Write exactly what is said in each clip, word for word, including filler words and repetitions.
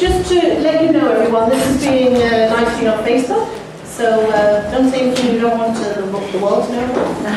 just to let you know, everyone, this is being uh, live streamed on Facebook, so uh, don't say anything you don't want to, the, the world to know.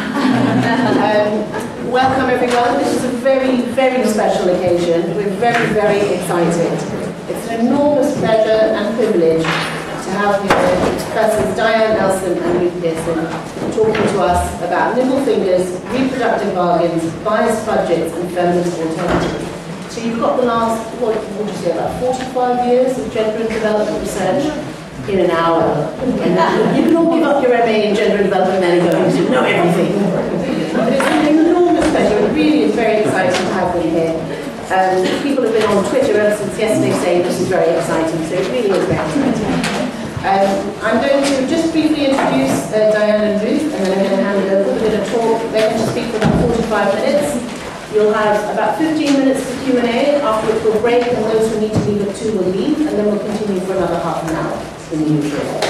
um, welcome, everyone. This is a very, very special occasion. We're very, very excited. It's an enormous pleasure and privilege to have here Professors Diane, Elson and Ruth Pearson talking to us about Nimble Fingers, reproductive bargains, biased budgets and feminist alternatives. So you've got the last, what would you say, about forty-five years of gender and development research in an hour. And you can all give up your M A in gender and development and then go into know everything. But it's an enormous pleasure. It really is very exciting to have them here. Um, people have been on Twitter ever since yesterday saying this is very exciting, so it really is very exciting. Um, I'm going to just briefly introduce uh, Diane and Ruth, and then I'm going to hand over a bit of talk. They're going to speak for about forty-five minutes. You'll have about fifteen minutes for Q and A, after which we'll break, and those who need to leave at two will leave, and then we'll continue for another half an hour in the usual way.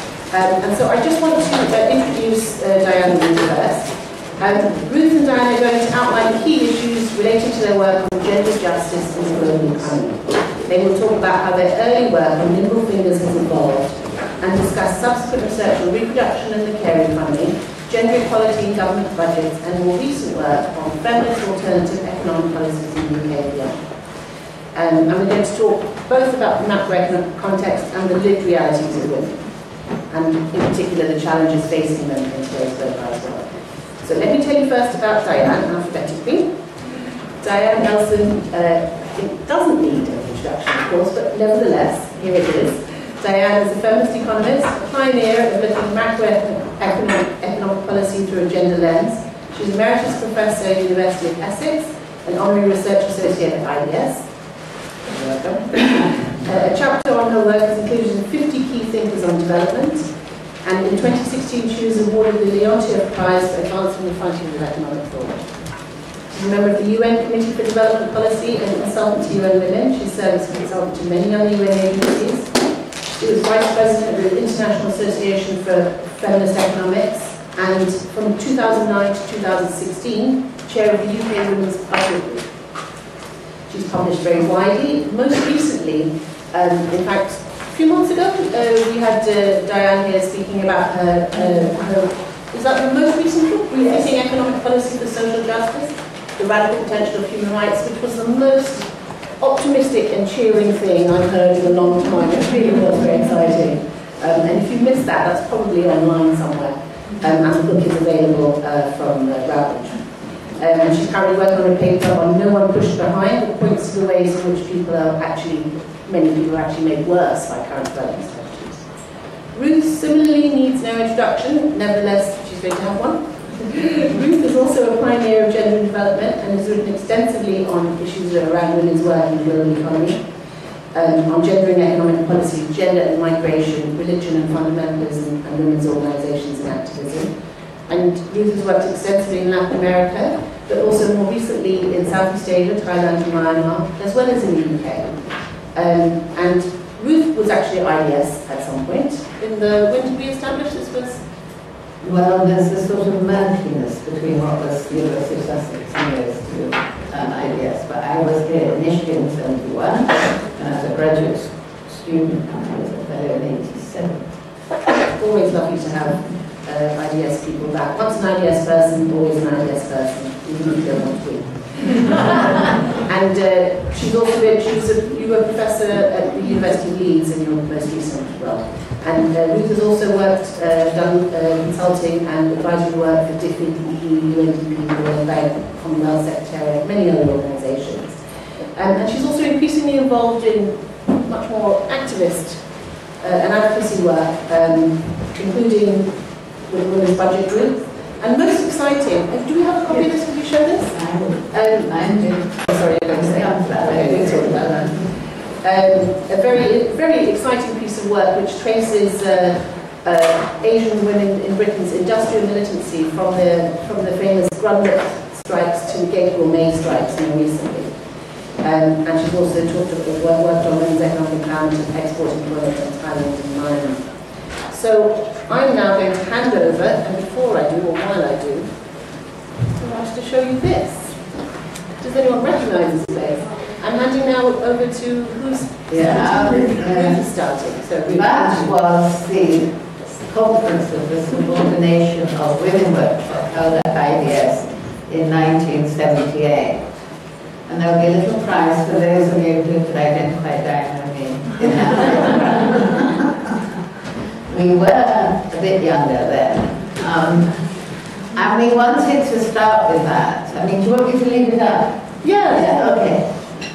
Um, and so I just want to uh, introduce uh, Diane and Ruth first. Um, Ruth and Diane are going to outline key issues relating to their work on gender justice and the global economy. They will talk about how their early work on Nimble Fingers has evolved, and discuss subsequent research on reproduction and the care economy, gender equality in government budgets, and more recent work on feminist alternative economic policies in the U K and beyond. Um, and we're going to talk both about the macroeconomic context and the lived realities of women, and in particular the challenges facing them in today's globalised world. So let me tell you first about Diane, alphabetically. Diane Elson, uh, it doesn't need an introduction, of course, but nevertheless, here it is. Diane is a feminist economist, a pioneer of looking at macroeconomic economic policy through a gender lens. She's Emeritus Professor at the University of Essex, an Honorary Research Associate at I B S. You're welcome. uh, a chapter on her work is included in fifty Key Thinkers on Development, and in twenty sixteen she was awarded the Leontief Prize for Advancing the Frontiers of Economic Thought. She's a member of the U N Committee for Development Policy and consultant to U N Women. She serves as a consultant to many other U N agencies. She was Vice President of the International Association for Feminist Economics, and from two thousand nine to two thousand sixteen, Chair of the U K Women's Public Group. She's published very widely. Most recently, um, in fact, a few months ago, uh, we had uh, Diane here speaking about her, uh, her, is that the most recent book? Rethinking Economic Policy for Social Justice, the Radical Potential of Human Rights, which was the most optimistic and cheering thing I've heard in a long time. It really was very exciting. Um, and if you missed that, that's probably online somewhere. Um, and the book is available uh, from uh, Routledge. Um, and she's currently working on a paper on No One Pushed Behind, that points to the ways in which people are actually, many people are actually made worse by current development strategies. Ruth similarly needs no introduction, nevertheless, she's going to have one. Ruth is also a pioneer of gender and development and has written extensively on issues around women's work in the global economy, um, on gender and economic policy, gender and migration, religion and fundamentalism, and women's organisations and activism. And Ruth has worked extensively in Latin America, but also more recently in Southeast Asia, Thailand and Myanmar, as well as in the U K. Um, and Ruth was actually at I B S at some point. In the, when did we establish this was? Well, there's this sort of murkiness between what was the University of Sussex years to um, I B S, but I was here initially in seventy-one, and as a graduate student, I was a fellow in eighty-seven. Always lovely to have uh, I B S people back. Once an I B S person, always an I B S person, even if you don't want to be. And uh, she's also been, she was a, you were a professor at the University of Leeds in your most recent role. And uh, Ruth has also worked, uh, done uh, consulting and advisory work for D F I D, E U, U N D P, the World Bank, Commonwealth Secretariat, many other organisations. Um, and she's also increasingly involved in much more activist uh, and advocacy work, um, including with the Women's Budget Group. And most exciting, uh, do we have a copy of this? Will you show this? Um, I'm doing. Oh, sorry, I'm going to say I'm going to talk about that. Um, a very, very exciting piece of work which traces uh, uh, Asian women in Britain's industrial militancy from the from the famous Grundlet strikes to Gate Gourmet strikes more recently. Um, and she's also talked about, worked on women's economic empowerment and export employment in Thailand and Myanmar. So I'm now going to hand over, and before I do, or while I do, I want to show you this. Does anyone recognise this place? I'm handing now over to who's Yeah, Ruth, uh, Ruth is starting. So Ruth, that was the conference of the subordination of women workshop held at I D S in nineteen seventy-eight. And there will be a little prize for those of you who could identify Diane and me in that. We were a bit younger then. Um, and we wanted to start with that. I mean, do you want me to leave it up? yeah, Yeah, okay.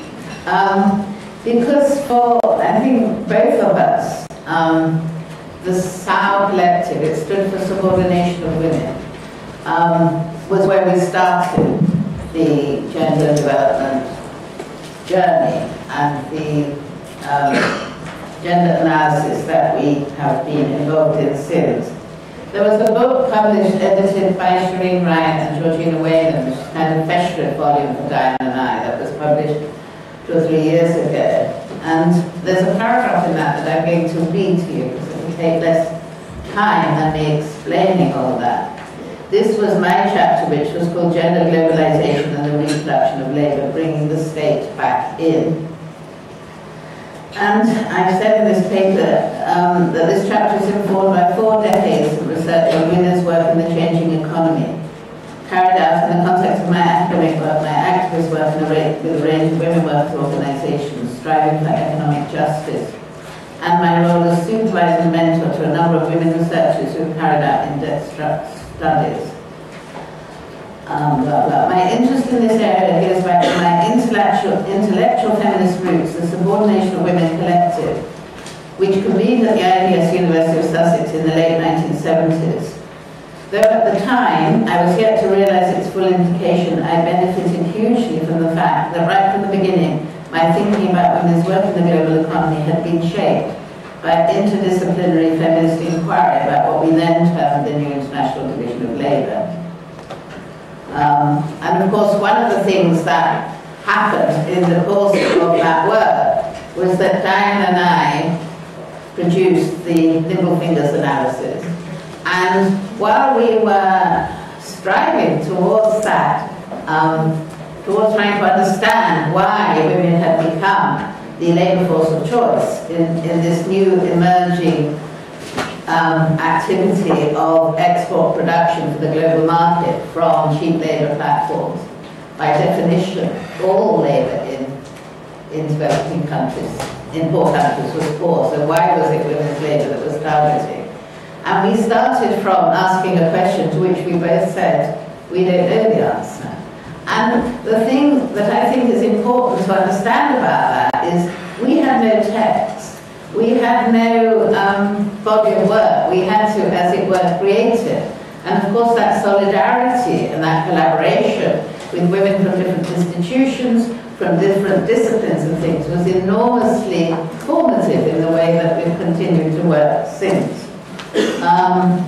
Um, because for, I think, both of us, um, the S A W collective, it stood for Subordination of Women, um, was where we started the gender development journey and the um, gender analysis that we have been involved in since. There was a book published, edited by Shireen Ryan and Georgina Whalen, which is kind of Feshred volume for Diane and I, that was published two or three years ago. And there's a paragraph in that that I'm going to read to you because it will take less time than me explaining all that. This was my chapter, which was called Gender Globalization and the Reproduction of Labour, Bringing the State Back In. And I've said in this paper um, that this chapter is informed by four decades of research on women's work in the changing economy, carried out in the context of my academic work, my activist work in a with a range of women workers' organisations striving for economic justice, and my role as supervisor and mentor to a number of women researchers who have carried out in-depth studies. Um, blah, blah. My interest in this area goes back to my intellectual, intellectual feminist roots, the Subordination of Women Collective, which convened at the I D S University of Sussex in the late nineteen seventies. Though at the time I was yet to realise its full implication, I benefited hugely from the fact that right from the beginning, my thinking about women's work in the global economy had been shaped by interdisciplinary feminist inquiry about what we then termed the new international division of labour. Um, and of course, one of the things that happened in the course of that work was that Diane and I produced the Nimble Fingers analysis. And while we were striving towards that, um, towards trying to understand why women had become the labour force of choice in, in this new emerging Um, activity of export production for the global market from cheap labour platforms. By definition, all labour in, in developing countries, in poor countries, was poor. So why was it women's labour that was targeting? And we started from asking a question to which we both said, we don't know the answer. And the thing that I think is important to understand about that is we had no text. We had no um, body of work. We had to, as it were, create it. And of course that solidarity and that collaboration with women from different institutions, from different disciplines and things was enormously formative in the way that we've continued to work since. Um,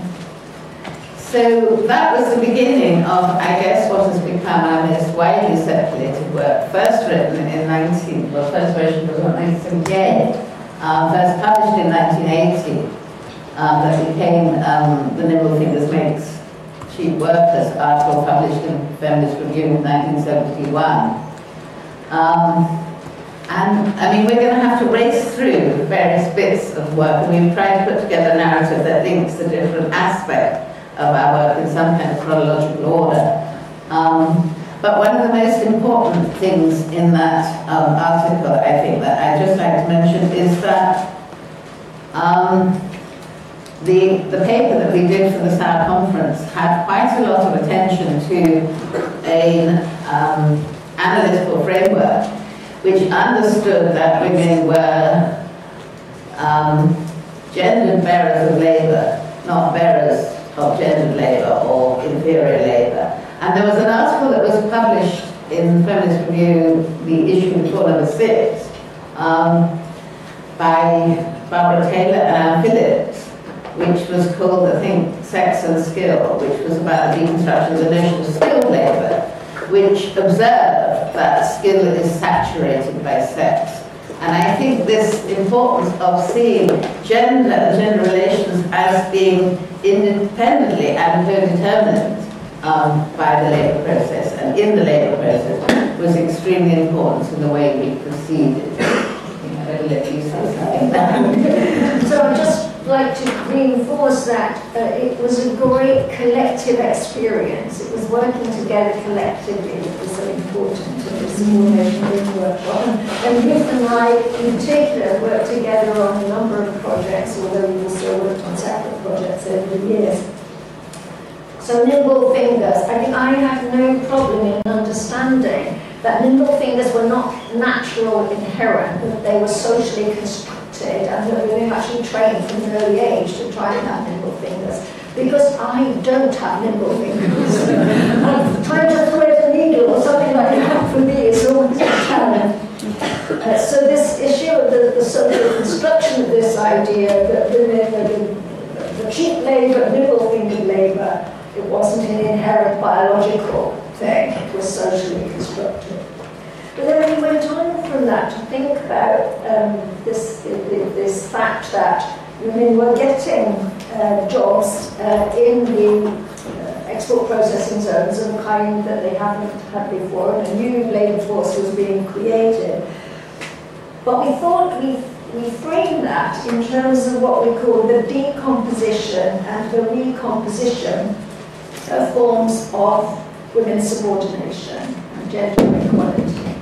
so that was the beginning of, I guess, what has become our most widely circulated work. First written in nineteen, well, first version was in nineteen seventy-eight. Um, first published in nineteen eighty, um, that became um, the Nimble Fingers Makes Cheap Workers article published in Feminist Review in nineteen seventy-one. Um, and I mean, we're going to have to race through various bits of work, and we've tried to put together a narrative that links the different aspects of our work in some kind of chronological order. Um, But one of the most important things in that um, article, I think, that I'd just like to mention is that um, the, the paper that we did for the S A W conference had quite a lot of attention to an um, analytical framework which understood that women were um, gendered bearers of labour, not bearers of gendered labour or inferior labour. And there was an article that was published in Feminist Review, the issue before number six, um, by Barbara Taylor and Anne Phillips, which was called, I think, Sex and Skill, which was about the deconstruction of the notion of skilled labour, which observed that skill is saturated by sex. And I think this importance of seeing gender and gender relations as being independently and co-determined Um, by the labour process and in the labour process was extremely important in the way we proceeded. I'll let you say something now. So I'd just like to reinforce that uh, it was a great collective experience. It was working together collectively that was so important in this coordination workshop. And Ruth and I, in particular, worked together on a number of projects, although we also worked on separate projects over the years. So Nimble Fingers, I think I have no problem in understanding that nimble fingers were not natural, inherent, that they were socially constructed, and that women actually trained from an early age to try and have nimble fingers. Because I don't have nimble fingers. And trying to thread a needle or something like that for me is always a challenge. Uh, so this issue of the, the social construction of this idea that women are the, the cheap labour, nimble fingered labour, it wasn't an inherent biological thing, it was socially constructed. But then we went on from that to think about um, this, this fact that women were getting uh, jobs uh, in the uh, export processing zones of a kind that they haven't had before, and a new labour force was being created. But we thought we, we framed that in terms of what we call the decomposition and the recomposition of forms of women's subordination and gender equality.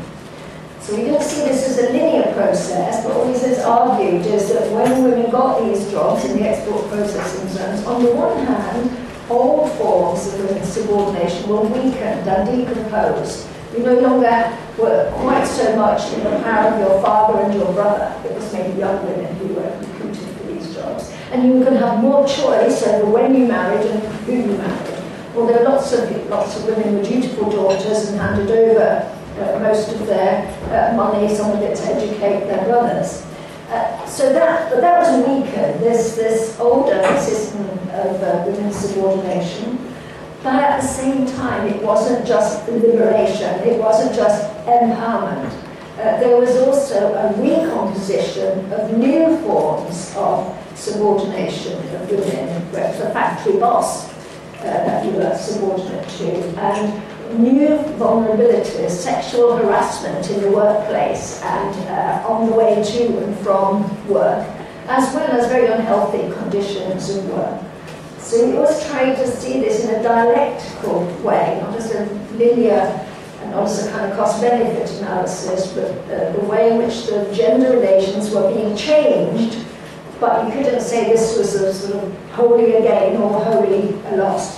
So we don't see this as a linear process, but what is argued is that when women got these jobs in the export processing zones, on the one hand, old forms of women's subordination were weakened and decomposed. You no longer were quite so much in the power of your father and your brother. It was maybe young women who were recruited for these jobs. And you can have more choice over when you married and who you married. Although lots of, lots of women were dutiful daughters and handed over uh, most of their uh, money, some of it to educate their brothers. Uh, so that, but that was weakened, this, this older system of uh, women's subordination. But at the same time, it wasn't just liberation, it wasn't just empowerment. Uh, there was also a recomposition of new forms of subordination of women, where the factory boss Uh, that you were subordinate to, and new vulnerabilities, sexual harassment in the workplace and uh, on the way to and from work, as well as very unhealthy conditions of work. So we always try to see this in a dialectical way, not as a linear and not as a kind of cost-benefit analysis, but uh, the way in which the gender relations were being changed. But you couldn't say this was a sort of wholly a gain or wholly a loss.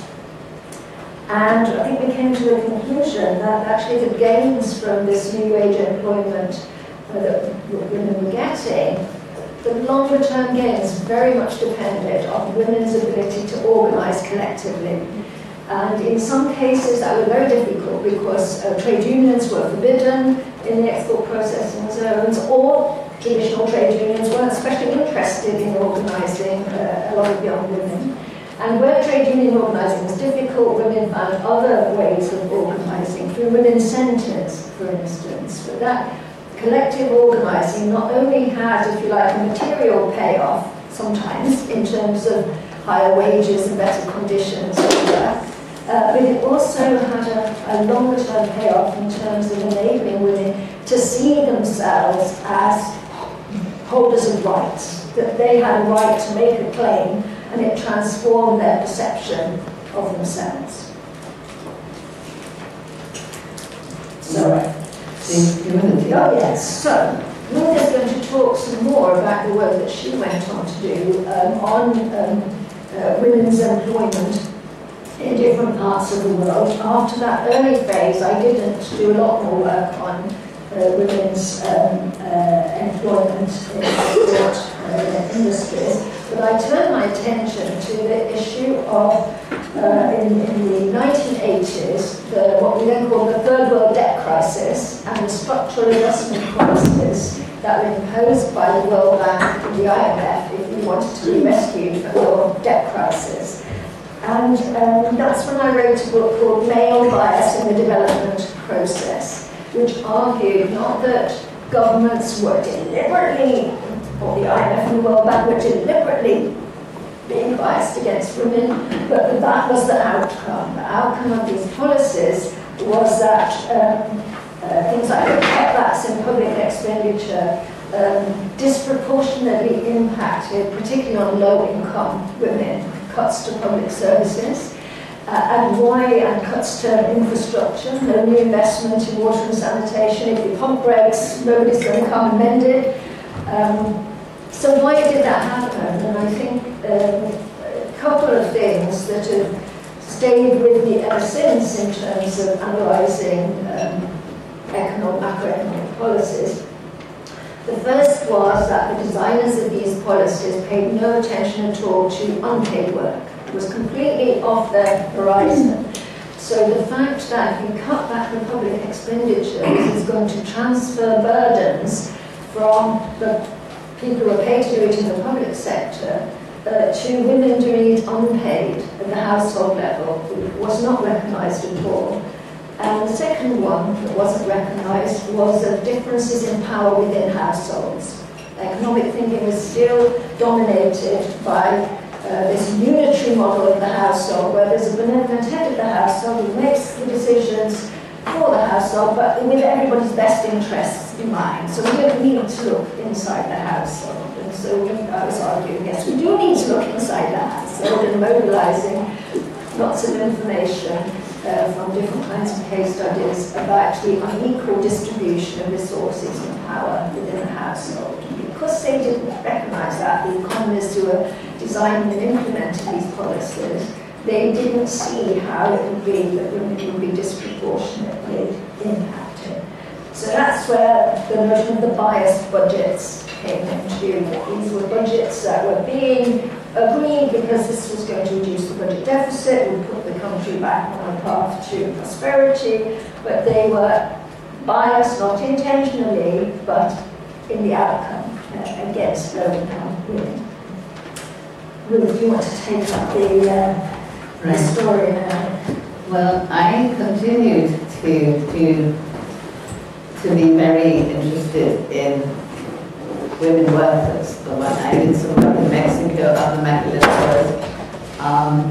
And I think we came to the conclusion that actually the gains from this new wage employment uh, that women were getting, the longer term gains very much depended on women's ability to organise collectively. And in some cases that were very difficult because uh, trade unions were forbidden in the export processing zones, or traditional trade unions weren't especially interested in organising uh, a lot of young women. And where trade union organising was difficult, women found other ways of organising, through women's centres, for instance. But that collective organising not only had, if you like, a material payoff, sometimes, in terms of higher wages and better conditions for work, uh, but it also had a, a longer-term payoff in terms of enabling women to see themselves as holders of rights, that they had a right to make a claim, and it transformed their perception of themselves. So, oh yes, so Ruth is going to talk some more about the work that she went on to do um, on um, uh, women's employment in different parts of the world. After that early phase, I didn't do a lot more work on Uh, women's um, uh, employment in export uh, industries, but I turned my attention to the issue of, uh, in, in the nineteen eighties, the, what we then call the third world debt crisis and the structural adjustment policies that were imposed by the World Bank and the I M F if we wanted to be rescued from the debt crisis. And um, that's when I wrote a book called Male Bias in the Development Process, which argued not that governments were deliberately, or the I M F and the World Bank were deliberately being biased against women, but that that was the outcome. The outcome of these policies was that um, uh, things like cutbacks in public expenditure um, disproportionately impacted, particularly on low-income women, cuts to public services, uh, and why and cuts to infrastructure, no new investment in water and sanitation. If the pump breaks, nobody's going to come and mend it. Um, so why did that happen? And I think um, a couple of things that have stayed with me ever since in terms of analysing um, economic, macroeconomic policies. The first was that the designers of these policies paid no attention at all to unpaid work. It was completely off their horizon. So the fact that if you cut back the public expenditures is going to transfer burdens from the people who are paid to do it in the public sector uh, to women doing it unpaid at the household level, was not recognised at all. And the second one that wasn't recognised was the differences in power within households. Economic thinking was still dominated by uh, this unitary model of the household, where there's a benevolent head of the household who makes the decisions for the household, but with everybody's best interests in mind. So we don't need to look inside the household. And so we, I was arguing, yes, we do need to look inside the household and mobilising lots of information uh, from different kinds of case studies about the unequal distribution of resources and power within the household. And because they didn't recognise that, the economists who were designing and implementing these policies, they didn't see how it would be that women would be disproportionately impacted. So that's where the notion of the biased budgets came into view. These were budgets that were being agreed because this was going to reduce the budget deficit, would put the country back on a path to prosperity, but they were biased, not intentionally, but in the outcome uh, against low-income women. Ruth, do you want to take up the, uh, the story now? Well, I continued to, to, to be very interested in women workers. But when I did some work in Mexico, other mechanisms, um,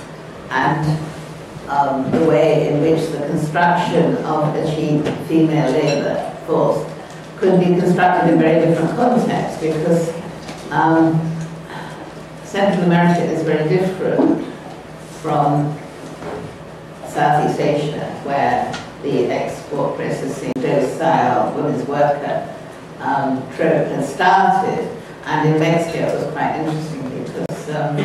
and um, the way in which the construction of a cheap female labour force could be constructed in very different contexts, because um, Central America is very different from Southeast Asia, where the export processing docile women's worker um, trope has started. And in Mexico it was quite interesting because um,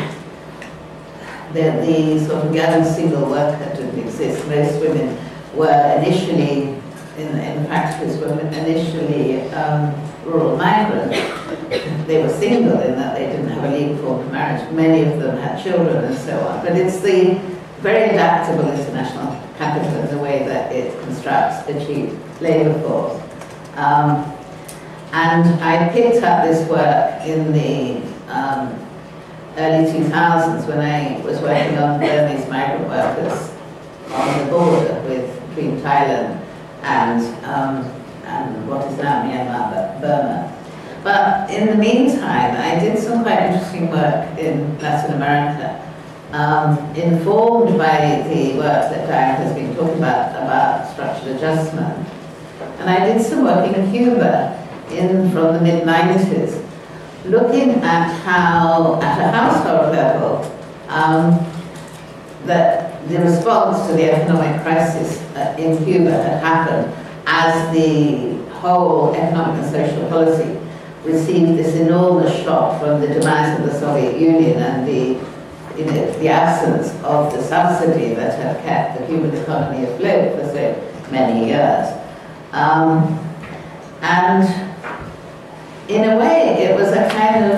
the, the sort of young single worker didn't exist. Most women were initially, in, in factories, were initially um, rural migrants. They were single in that they didn't have a legal form of marriage. Many of them had children and so on. But it's the very adaptable international capital in the way that it constructs a cheap labour force. Um, and I picked up this work in the um, early two thousands when I was working on Burmese migrant workers on the border with between Thailand and, um, and what is now Myanmar, Burma. But in the meantime, I did some quite interesting work in Latin America, um, informed by the work that Diane has been talking about, about structural adjustment. And I did some work in Cuba in, from the mid nineties, looking at how, at a household level, um, that the response to the economic crisis uh, in Cuba had happened as the whole economic and social policy received this enormous shock from the demise of the Soviet Union and the, you know, the absence of the subsidy that had kept the Cuban economy afloat for so many years. Um, and in a way, it was a kind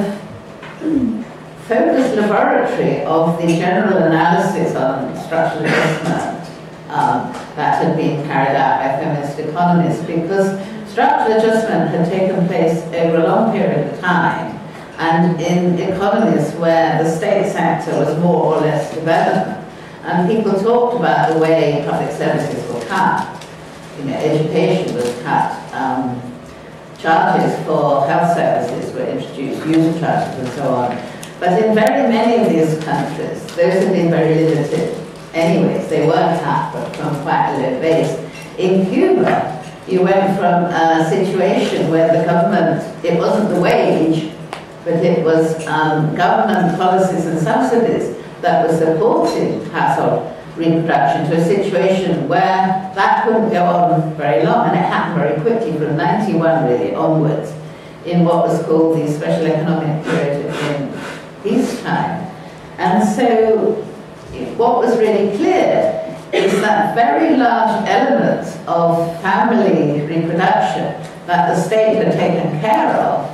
of focused laboratory of the general analysis on structural adjustment um, that had been carried out by feminist economists, because structural adjustment had taken place over a long period of time, and in economies where the state sector was more or less developed, and people talked about the way public services were cut. You know, education was cut, um, charges for health services were introduced, user charges and so on. But in very many of these countries, those have been very limited anyways. They were cut, but from quite a low base. In Cuba, you went from a situation where the government, it wasn't the wage, but it was um, government policies and subsidies that were supporting household reproduction, to a situation where that couldn't go on very long, and it happened very quickly from ninety-one really onwards in what was called the special economic period in peacetime. And so what was really clear is that very large elements of family reproduction that the state had taken care of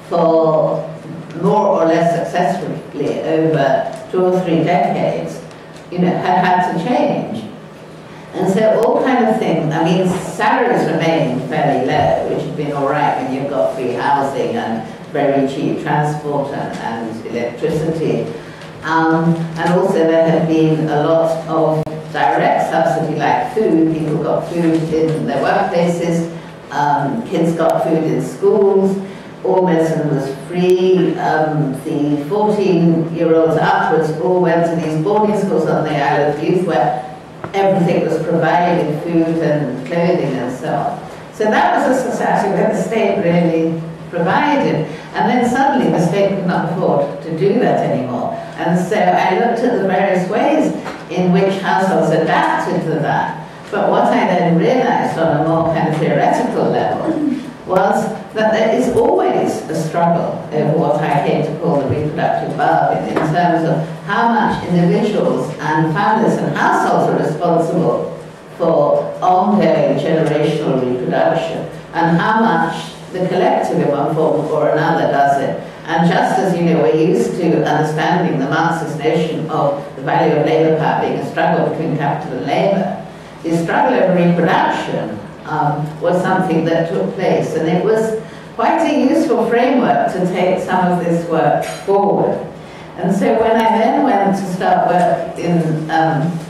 for more or less successfully over two or three decades, you know, had had to change. And so all kind of things, I mean, salaries remained fairly low, which had been all right when you've got free housing and very cheap transport and, and electricity. Um, and also there had been a lot of direct subsidy, like food. People got food in their workplaces, um, kids got food in schools, all medicine was free. Um, the fourteen-year-olds upwards all went to these boarding schools on the Isle of Youth where everything was provided, food and clothing and so on. So that was a society where the state really provided. And then suddenly the state could not afford to do that anymore. And so I looked at the various ways in which households adapted to that. But what I then realized on a more kind of theoretical level was that there is always a struggle over what I came to call the reproductive bargain, in terms of how much individuals and families and households are responsible for ongoing generational reproduction, and how much the collective in one form or another does it. And just as, you know, we're used to understanding the Marxist notion of the value of labour power being a struggle between capital and labour, the struggle over reproduction um, was something that took place, and it was quite a useful framework to take some of this work forward. And so when I then went to start work in, um,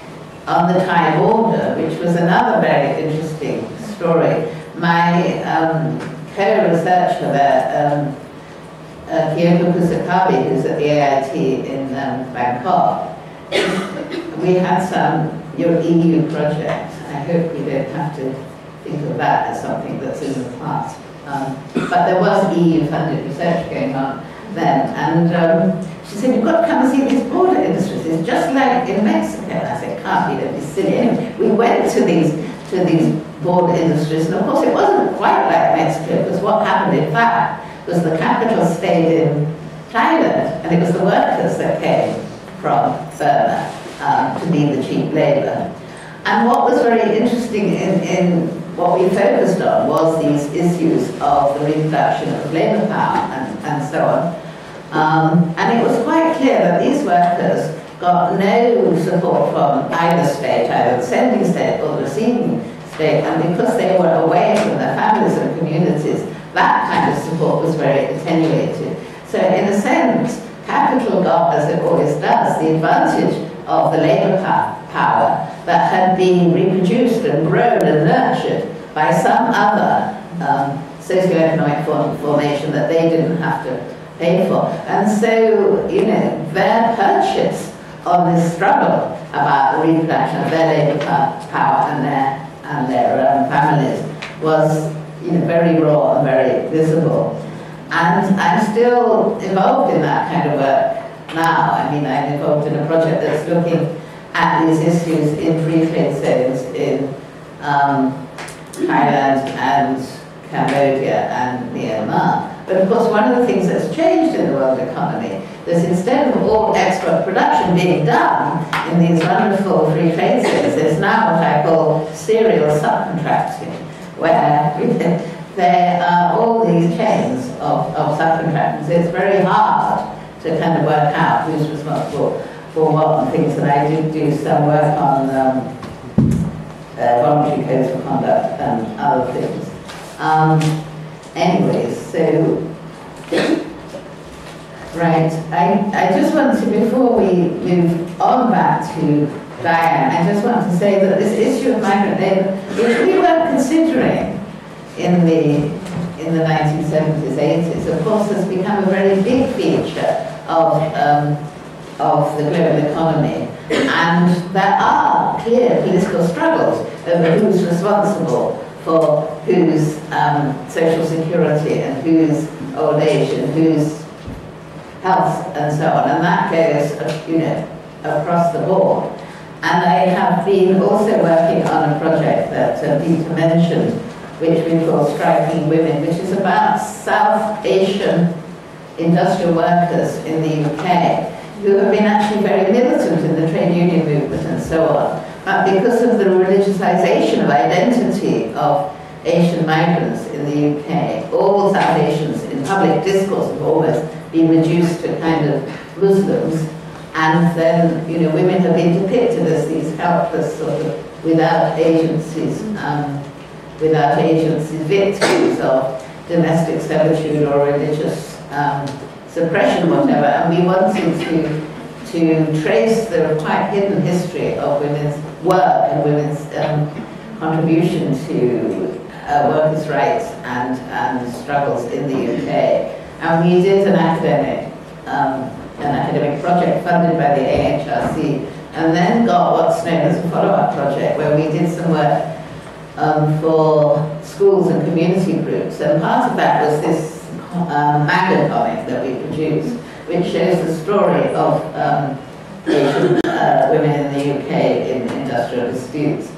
on the time order, which was another very interesting story, my um, co-researcher there, um, uh, Kyoko Kusakabe, who's at the A I T in um, Bangkok, we had some your E U project. I hope we don't have to think of that as something that's in the past. Um, but there was E U-funded research going on then, and um, she said, you've got to come and see these border industries. It's just like in Mexico. And I said, can't be, that'd be silly. Anyway, we went to these to these border industries, and of course it wasn't quite like Mexico, because what happened in fact was the capital stayed in Thailand, and it was the workers that came from Burma um, to be the cheap labour. And what was very interesting in, in what we focused on was these issues of the reproduction of labour power and, and so on. Um, and it was quite clear that these workers got no support from either state, either the sending state or the receiving state, and because they were away from their families and communities, that kind of support was very attenuated. So in a sense, capital got, as it always does, the advantage of the labour power that had been reproduced and grown and nurtured by some other um, socioeconomic form formation that they didn't have to pay for. And so, you know, their purchase on this struggle about the reproduction of their labour power and their, and their um, families was, you know, very raw and very visible. And I'm still involved in that kind of work now. I mean, I'm involved in a project that's looking at these issues in free trade zones in um, Thailand and Cambodia and Myanmar. But of course, one of the things that's changed in the world economy is instead of all export production being done in these wonderful free trade zones, there's now what I call serial subcontracting, where there are all these chains of, of subcontractors. It's very hard to kind of work out who's responsible for what and things, and I did do some work on um, uh, voluntary codes for conduct and other things. Um, anyways, so, right, I, I just want to, before we move on back to Diane, I just want to say that this issue of migrant labour, which we weren't considering in the in the nineteen seventies, eighties, of course has become a very big feature of um, of the global economy, and there are clear political struggles over who's responsible for whose um, social security and whose old age and whose health and so on, and that goes, you know, across the board. And I have been also working on a project that uh, Peter mentioned, which we call Striking Women, which is about South Asian industrial workers in the U K who have been actually very militant in the trade union movement and so on. But because of the religiosization of identity of Asian migrants in the U K, all South Asians in public discourse have almost been reduced to kind of Muslims, and then, you know, women have been depicted as these helpless, sort of, without agencies, um, without agencies, victims of domestic servitude or religious um, suppression, whatever. And we wanted to to trace the quite hidden history of women's work and women's um, contribution to uh, workers' rights and, and struggles in the U K. And we did an academic, um, an academic project funded by the A H R C, and then got what's known as a follow-up project where we did some work um, for schools and community groups. And part of that was this um, manga comic that we produced, which shows the story of um, Asian uh, women in the U K in industrial disputes.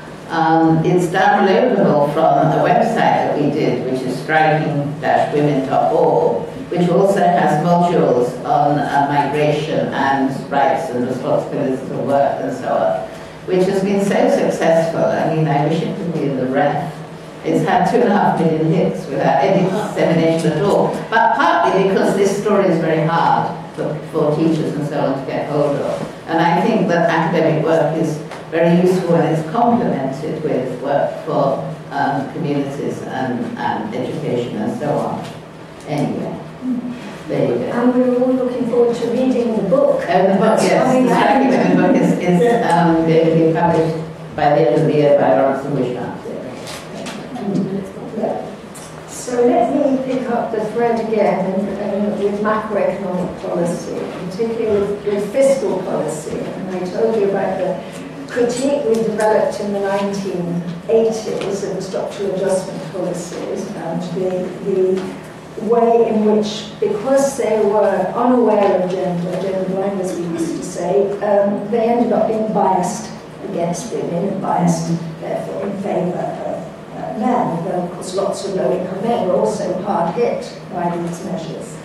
Um, it's downloadable from a website that we did, which is striking dash women dot org, which also has modules on uh, migration and rights and responsibilities of work and so on, which has been so successful. I mean, I wish it could be in the ref. It's had two and a half million hits without any dissemination at all. But partly because this story is very hard for, for teachers and so on to get hold of. And I think that academic work is very useful and it's complemented with work for um, communities and, and education and so on. Anyway, there you go. And we're all looking forward to reading the book. Oh, the book, yes. The Striking Women book is, is um, going to be published by the end of the year by Lawrence and Wishart. So let me pick up the thread again and, and with macroeconomic policy, particularly with, with fiscal policy. And I told you about the critique we developed in the nineteen eighties of the structural adjustment policies and the, the way in which, because they were unaware of gender, gender blind as we used to say, um, they ended up being biased against women and biased, therefore, in favour of men, though of course lots of low-income men were also hard hit by these measures.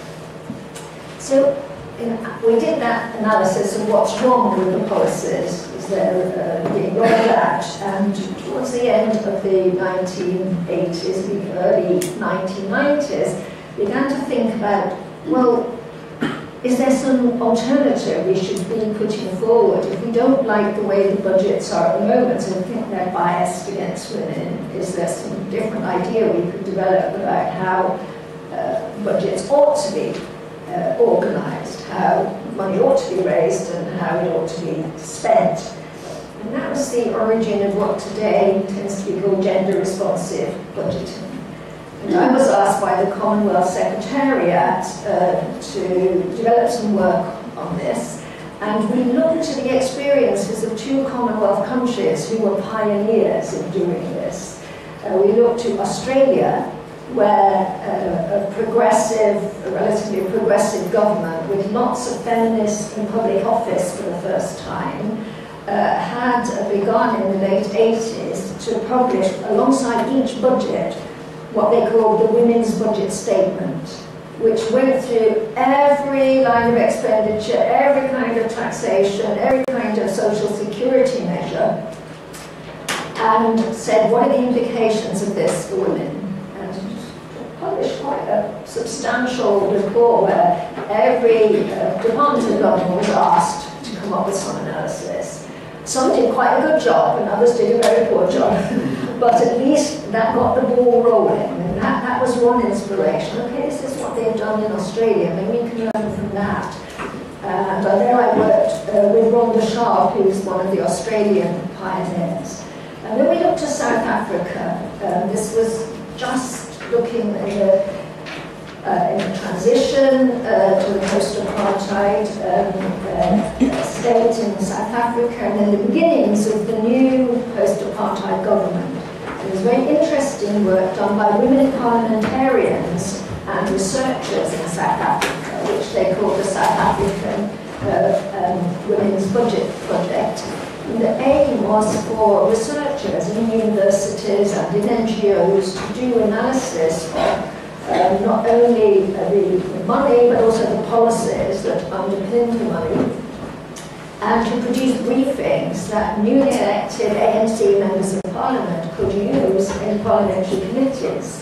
So in, we did that analysis of what's wrong with the policies as they're uh, being rolled out, and towards the end of the nineteen eighties, the early nineteen nineties, began to think about, well, is there some alternative we should be putting forward? If we don't like the way the budgets are at the moment and think they're biased against women, is there some different idea we could develop about how uh, budgets ought to be uh, organised, how money ought to be raised and how it ought to be spent? And that was the origin of what today tends to be called gender responsive budgeting. And I was asked by the Commonwealth Secretariat uh, to develop some work on this, and we looked to the experiences of two Commonwealth countries who were pioneers in doing this. Uh, we looked to Australia, where uh, a progressive, a relatively progressive government with lots of feminists in public office for the first time uh, had begun in the late eighties to publish alongside each budget what they called the Women's Budget Statement, which went through every line of expenditure, every kind of taxation, every kind of social security measure, and said, what are the implications of this for women? And published quite a substantial report where every uh, department of government was asked to come up with some analysis. Some did quite a good job and others did a very poor job. But at least that got the ball rolling, and that, that was one inspiration. Okay, this is what they've done in Australia, maybe we can learn from that. And uh, there I worked uh, with Rhonda Sharp, who's one of the Australian pioneers. And then we looked to South Africa. Um, this was just looking at the Uh, in the transition uh, to the post-apartheid um, uh, state in South Africa, and then the beginnings of the new post-apartheid government There was very interesting work done by women parliamentarians and researchers in South Africa, which they called the South African uh, um, Women's Budget Project. And the aim was for researchers in universities and in N G Os to do analysis of um, not only uh, the, the money, but also the policies that underpin the money, and to produce briefings that newly elected A N C members of Parliament could use in parliamentary committees.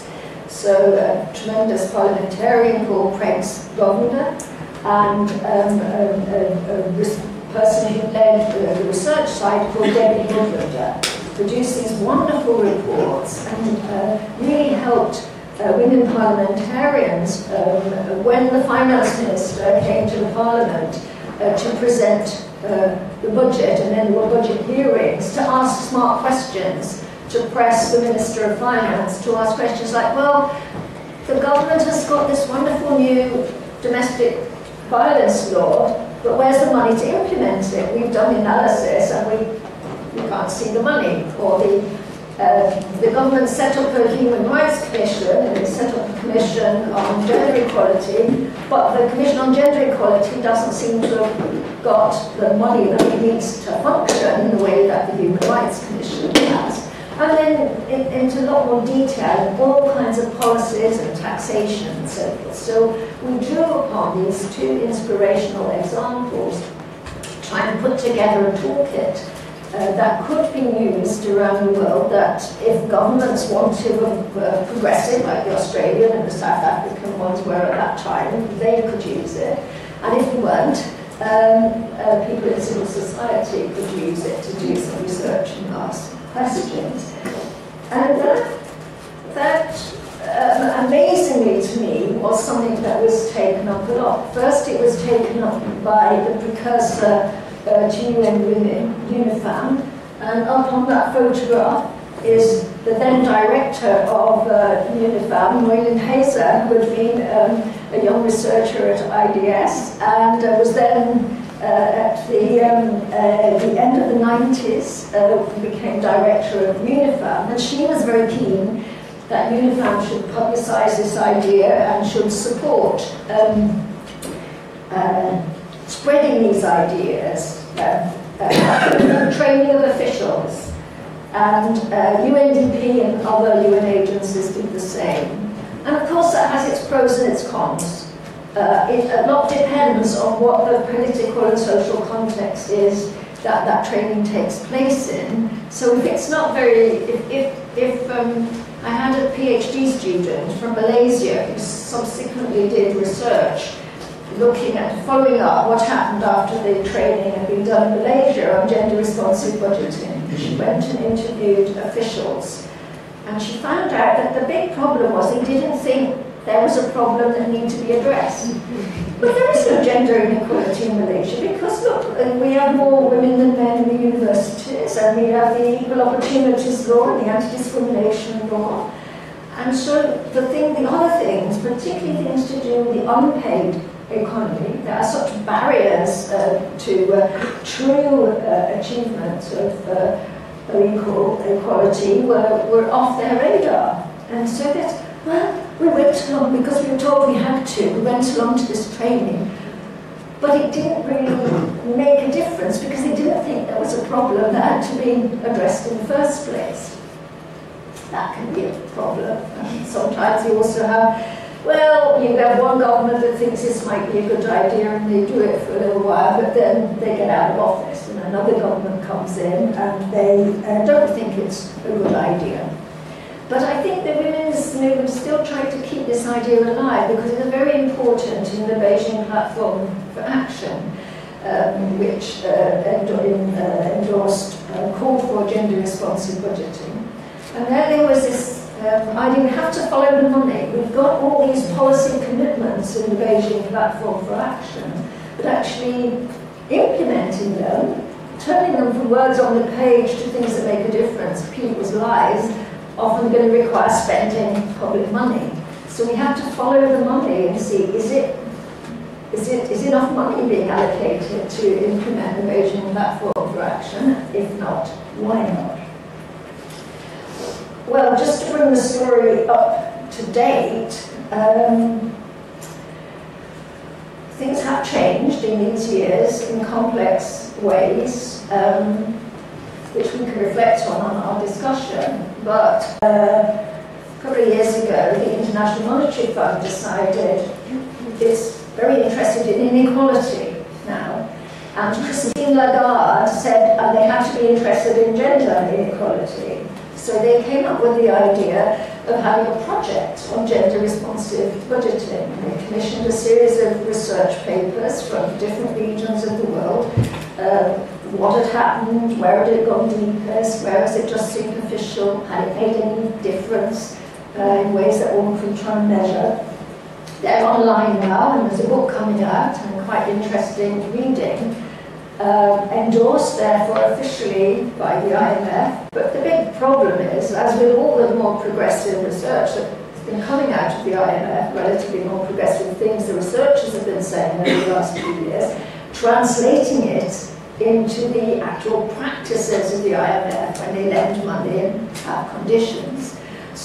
So a tremendous parliamentarian called Prince Governor and um, a, a, a person who led the, the research side called Debbie Hilberger, produced these wonderful reports and uh, really helped uh, women parliamentarians um, when the finance minister came to the Parliament uh, to present Uh, the budget, and then there were budget hearings, to ask smart questions, to press the Minister of Finance to ask questions like, well, the government has got this wonderful new domestic violence law, but where's the money to implement it? We've done analysis and we, we can't see the money. Or the, uh, the government set up a Human Rights Commission, and it set up a commission on gender equality, but the Commission on Gender Equality doesn't seem to have got the money that it needs to function in the way that the Human Rights Commission has. And then in, into a lot more detail, all kinds of policies and taxation and so forth. So we drew upon these two inspirational examples, trying to put together a toolkit uh, that could be used around the world, that if governments want to uh, progressive, like the Australian and the South African ones were at that time, they could use it. And if they weren't, Um, uh, people in civil society could use it to do some research and ask questions. And that, that um, amazingly to me, was something that was taken up a lot. First, it was taken up by the precursor uh, to U N Women, UNIFEM, and up on that photograph is the then director of uh, UNIFEM, Moylan Hazer, who had been um, a young researcher at I D S, and uh, was then uh, at the, um, uh, the end of the nineties, uh, became director of UNIFEM, and she was very keen that UNIFEM should publicise this idea and should support um, uh, spreading these ideas, uh, uh, training of officials. And uh, U N D P and other U N agencies did the same. And of course that has its pros and its cons. Uh, it a lot depends on what the political and social context is that that training takes place in. So if it's not very, if, if, if um, I had a PhD student from Malaysia who subsequently did research looking at, following up what happened after the training had been done in Malaysia on gender responsive budgeting. She went and interviewed officials, and she found out that the big problem was they didn't think there was a problem that needed to be addressed. But there is no gender inequality in Malaysia, because look, we have more women than men in the universities, and we have the Equal Opportunities Law and the Anti-Discrimination Law. And so the thing, the other things, particularly things to do with the unpaid economy, there are such barriers uh, to uh, true uh, achievement of uh, equal equality were, were off their radar. And so that, well, we went along because we were told we had to, we went along to this training. But it didn't really make a difference because they didn't think there was a problem that had to be addressed in the first place. That can be a problem. And sometimes you also have, well, you have one government that thinks this might be a good idea and they do it for a little while, but then they get out of office and another government comes in and they uh, don't think it's a good idea. But I think the women's movement is still trying to keep this idea alive because it's very important in the Beijing Platform for Action, um, which uh, endorsed, uh, called for gender responsive budgeting. And there there was this Um, I didn't have to follow the money. We've got all these policy commitments in the Beijing Platform for Action, but actually implementing them, turning them from words on the page to things that make a difference, people's lives, often going to require spending public money. So we have to follow the money and see, is it, is it, is enough money being allocated to implement the Beijing Platform for Action? If not, why not? well, just to bring the story up to date, um, things have changed in these years in complex ways, um, which we can reflect on in our discussion. But uh, a couple of years ago, the International Monetary Fund decided it's very interested in inequality now. And Christine Lagarde said uh, they had to be interested in gender inequality. So they came up with the idea of having a project on gender-responsive budgeting. They commissioned a series of research papers from different regions of the world. Uh, what had happened, where had it gone deepest, where was it just superficial, had it made any difference uh, in ways that one could try and measure. They're online now, and there's a book coming out, and quite interesting reading. Uh, endorsed, therefore, officially by the I M F. But the big problem is, as with all the more progressive research that's been coming out of the I M F, relatively more progressive things the researchers have been saying over the last few years, translating it into the actual practices of the I M F when they lend money and have conditions.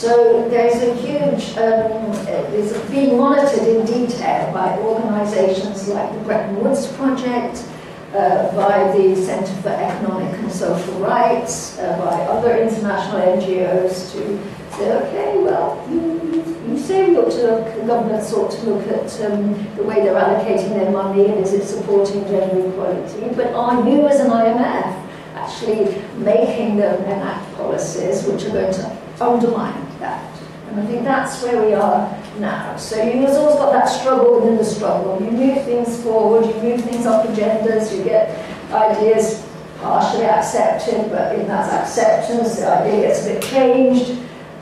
So there's a huge, um, it's being monitored in detail by organisations like the Bretton Woods Project, Uh, by the Centre for Economic and Social Rights, uh, by other international N G Os to say, okay, well, you, you say we ought to look, the governments ought to look at um, the way they're allocating their money and is it supporting gender equality, but are you as an I M F actually making them enact policies which are going to undermine that? And I think that's where we are now. So you've always got that struggle within the struggle. You move things forward, you move things up agendas, you get ideas partially accepted, but in that acceptance, the idea gets a bit changed.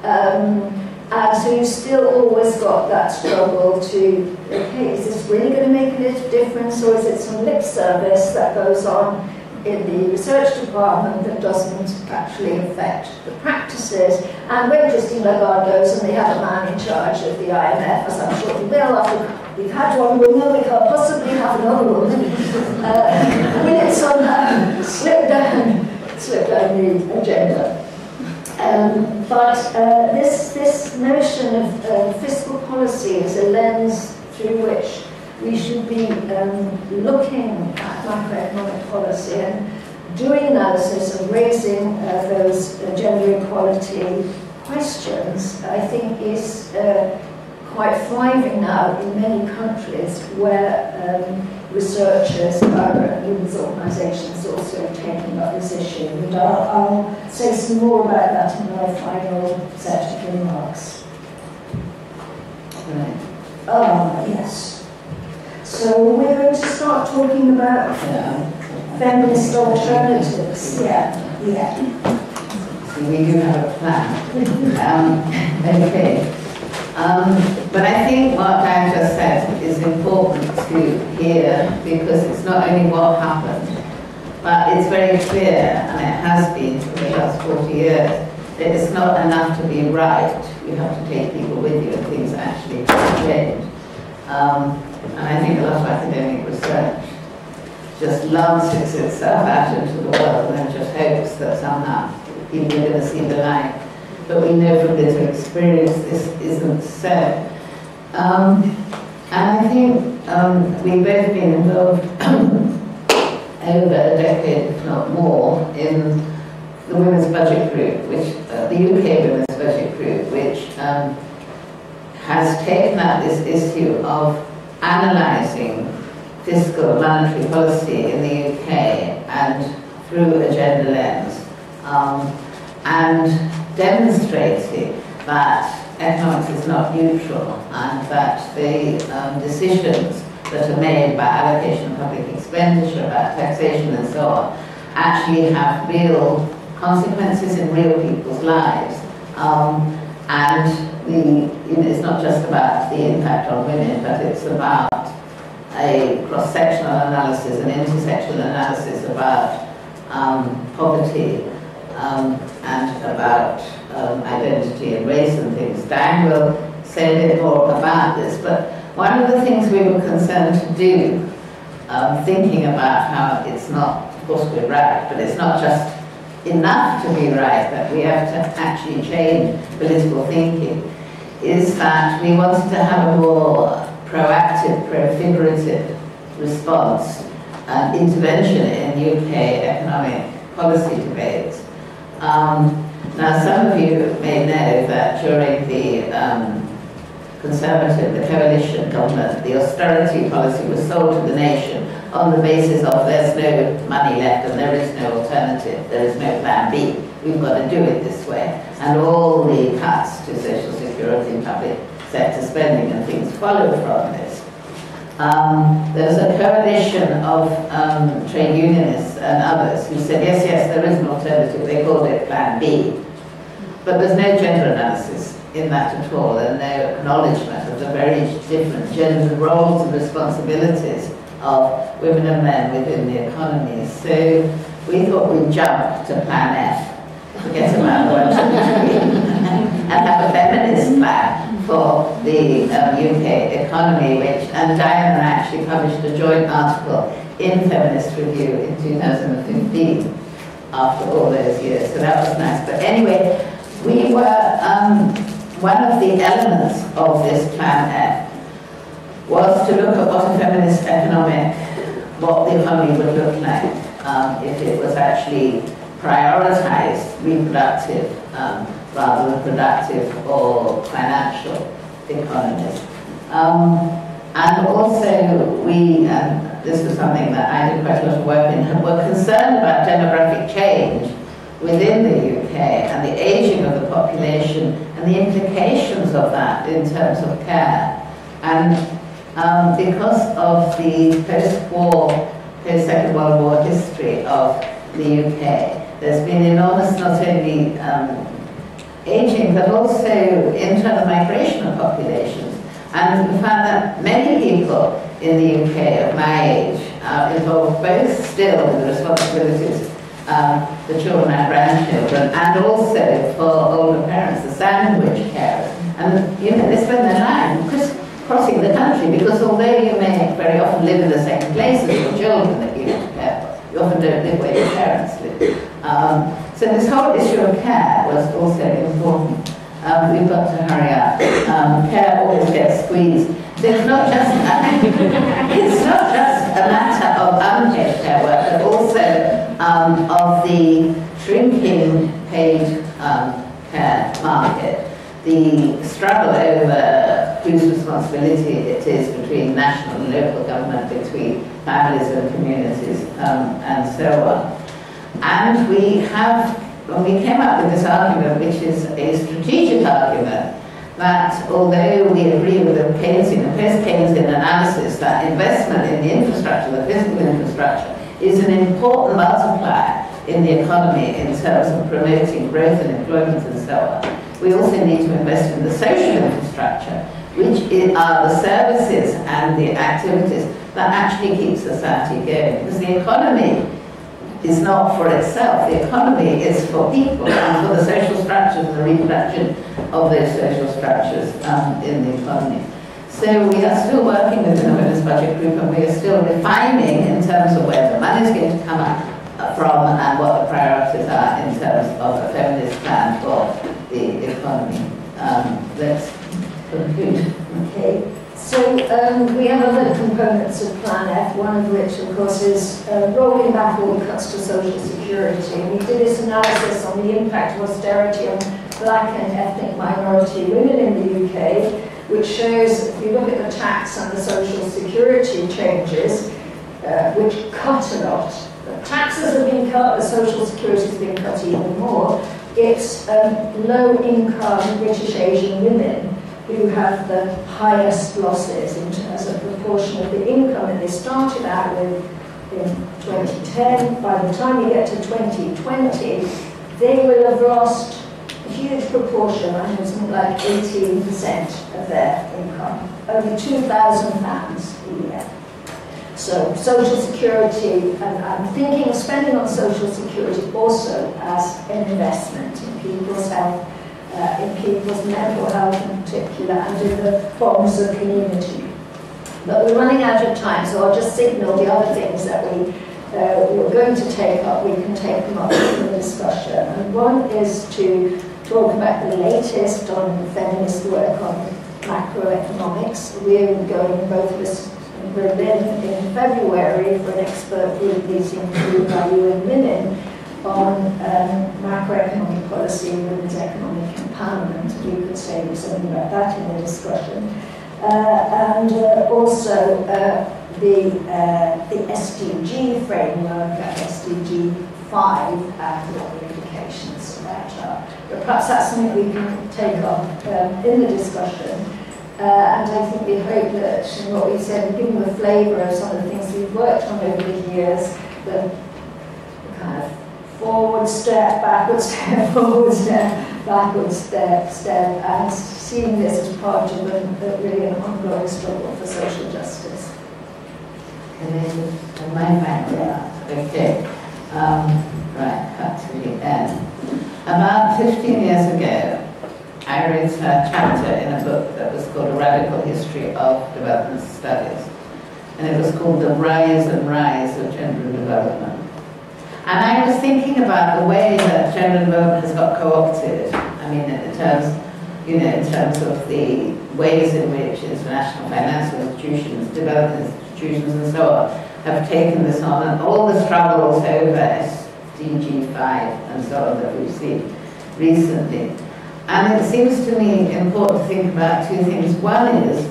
Um, and so you've still always got that struggle to, okay, is this really going to make a little difference, or is it some lip service that goes on in the research department that doesn't actually affect the practices? And when Christine Lagarde goes and they have a man in charge of the I M F, as I'm sure we will, after we've had one woman, we can't possibly have another woman, uh, will it somehow slip down, slip down the agenda? Um, but uh, this, this notion of uh, fiscal policy is a lens through which we should be um, looking at macroeconomic policy and doing analysis and raising uh, those uh, gender equality questions, I think is uh, quite thriving now in many countries where um, researchers are, women's organisations also taking up this issue. And I'll, I'll say some more about that in my final set of remarks. Right. Ah, yes. So we're going to start talking about Yeah. feminist alternatives. Yeah, yeah. So we do have a plan. um, okay. Um, but I think what Diane just said is important to hear, because it's not only what happened, but it's very clear, and it has been for the last forty years, that it's not enough to be right. You have to take people with you, and things actually change. Um, And I think a lot of academic research just lances itself out into the world and just hopes that somehow people are going to see the light. But we know from little experience this isn't so. Um, and I think um, we've both been involved over a decade, if not more, in the Women's Budget Group, which uh, the U K Women's Budget Group, which um, has taken up this issue of analysing fiscal monetary policy in the U K and through a gender lens, um, and demonstrating that economics is not neutral and that the um, decisions that are made about allocation of public expenditure, about taxation and so on, actually have real consequences in real people's lives. Um, and The, you know, it's not just about the impact on women, but it's about a cross-sectional analysis, an intersectional analysis about um, poverty um, and about um, identity and race and things. Diane will say a bit more about this, but one of the things we were concerned to do, um, thinking about how it's not, of course we're right, but it's not just enough to be right, that we have to actually change political thinking, is that we wanted to have a more proactive, prefigurative response and intervention in U K economic policy debates. Um, now, some of you may know that during the um, Conservative, the coalition government, the austerity policy was sold to the nation on the basis of there's no money left and there is no alternative, there is no plan B. We've got to do it this way. And all the cuts to social security and public sector spending and things followed from this. Um, there was a coalition of um, trade unionists and others who said, yes, yes, there is an alternative. They called it Plan B. But there's no gender analysis in that at all, and no acknowledgement of the very different gender roles and responsibilities of women and men within the economy. So we thought we'd jump to Plan F, forget about what and have a feminist plan for the um, U K economy, which, and Diane and I actually published a joint article in Feminist Review in two thousand fifteen after all those years, so that was nice. But anyway, we were, um, one of the elements of this Plan F was to look at what a feminist economic, what the economy would look like um, if it was actually prioritized reproductive um, rather than productive or financial economies. Um, and also we, and this was something that I did quite a lot of work in, were concerned about demographic change within the U K and the aging of the population and the implications of that in terms of care. And um, because of the post-war, post-Second World War history of the U K, there's been enormous not only um, aging but also internal migration of populations. And we found that many people in the U K of my age are involved both still in the responsibilities Um, the children and grandchildren, and also for older parents, the sandwich carers. And you know, they spend their time crossing the country because although you may very often live in the same place as your children that you have to care for, you often don't live where your parents live. Um, so this whole issue of care was also important. Um, we've got to hurry up. Um, care always gets squeezed. So it's not just it's not just a matter of unpaid care work, but also um, of the shrinking paid um, care market, the struggle over whose responsibility it is between national and local government, between families and communities, um, and so on. And we have, when we came up with this argument, which is a strategic argument, that although we agree with the Keynesian and post-Keynesian analysis that investment in the infrastructure, the physical infrastructure, is an important multiplier in the economy in terms of promoting growth and employment and so on, we also need to invest in the social infrastructure, which are the services and the activities that actually keep society going. Because the economy is not for itself. The economy is for people and for the social structures and the reproduction of those social structures um, in the economy. So we are still working within the Women's Budget Group, and we are still refining in terms of where the money is going to come up from and what the priorities are in terms of a feminist plan for the economy. Um, let's conclude. Okay. So um, we have other components of Plan F, one of which, of course, is uh, rolling back all the cuts to social security. And we did this analysis on the impact of austerity on black and ethnic minority women in the U K, which shows, if you look at the tax and the social security changes, uh, which cut a lot. The taxes have been cut, the social security has been cut even more. It's um, low-income British Asian women who have the highest losses in terms of proportion of the income that they started out with in twenty ten. By the time you get to twenty twenty, they will have lost a huge proportion, I know something like eighteen percent of their income, only two thousand pounds a year. So social security, and I'm thinking of spending on social security also as an investment in people's health, Uh, in people's mental health in particular, and in the bonds of community. But we're running out of time, so I'll just signal the other things that we uh, we're going to take up, we can take them up in the discussion. And one is to talk about the latest on feminist work on macroeconomics. We're going, both of us, in Berlin in February for an expert group meeting to Value in Women on um, macroeconomic policy and women's economic empowerment. We could say something about that in the discussion. Uh, and uh, also uh, the, uh, the S D G framework and S D G five and what the implications of that are. But perhaps that's something we can take up um, in the discussion. Uh, and I think we hope that in what we said, we've given the flavour of some of the things we've worked on over the years, the kind of forward step, backward step, forward step, backward step, step, and seeing this as part of a, a really an ongoing struggle for social justice. And then my background, okay. Um, right, cut to the end. About fifteen years ago, I wrote a chapter in a book that was called A Radical History of Development Studies. And it was called The Rise and Rise of Gender and Development. And I was thinking about the way that gender development has got co-opted. I mean, in terms, you know, in terms of the ways in which international financial institutions, development institutions, and so on, have taken this on, and all the struggles over S D G five and so on that we've seen recently. And it seems to me important to think about two things. One is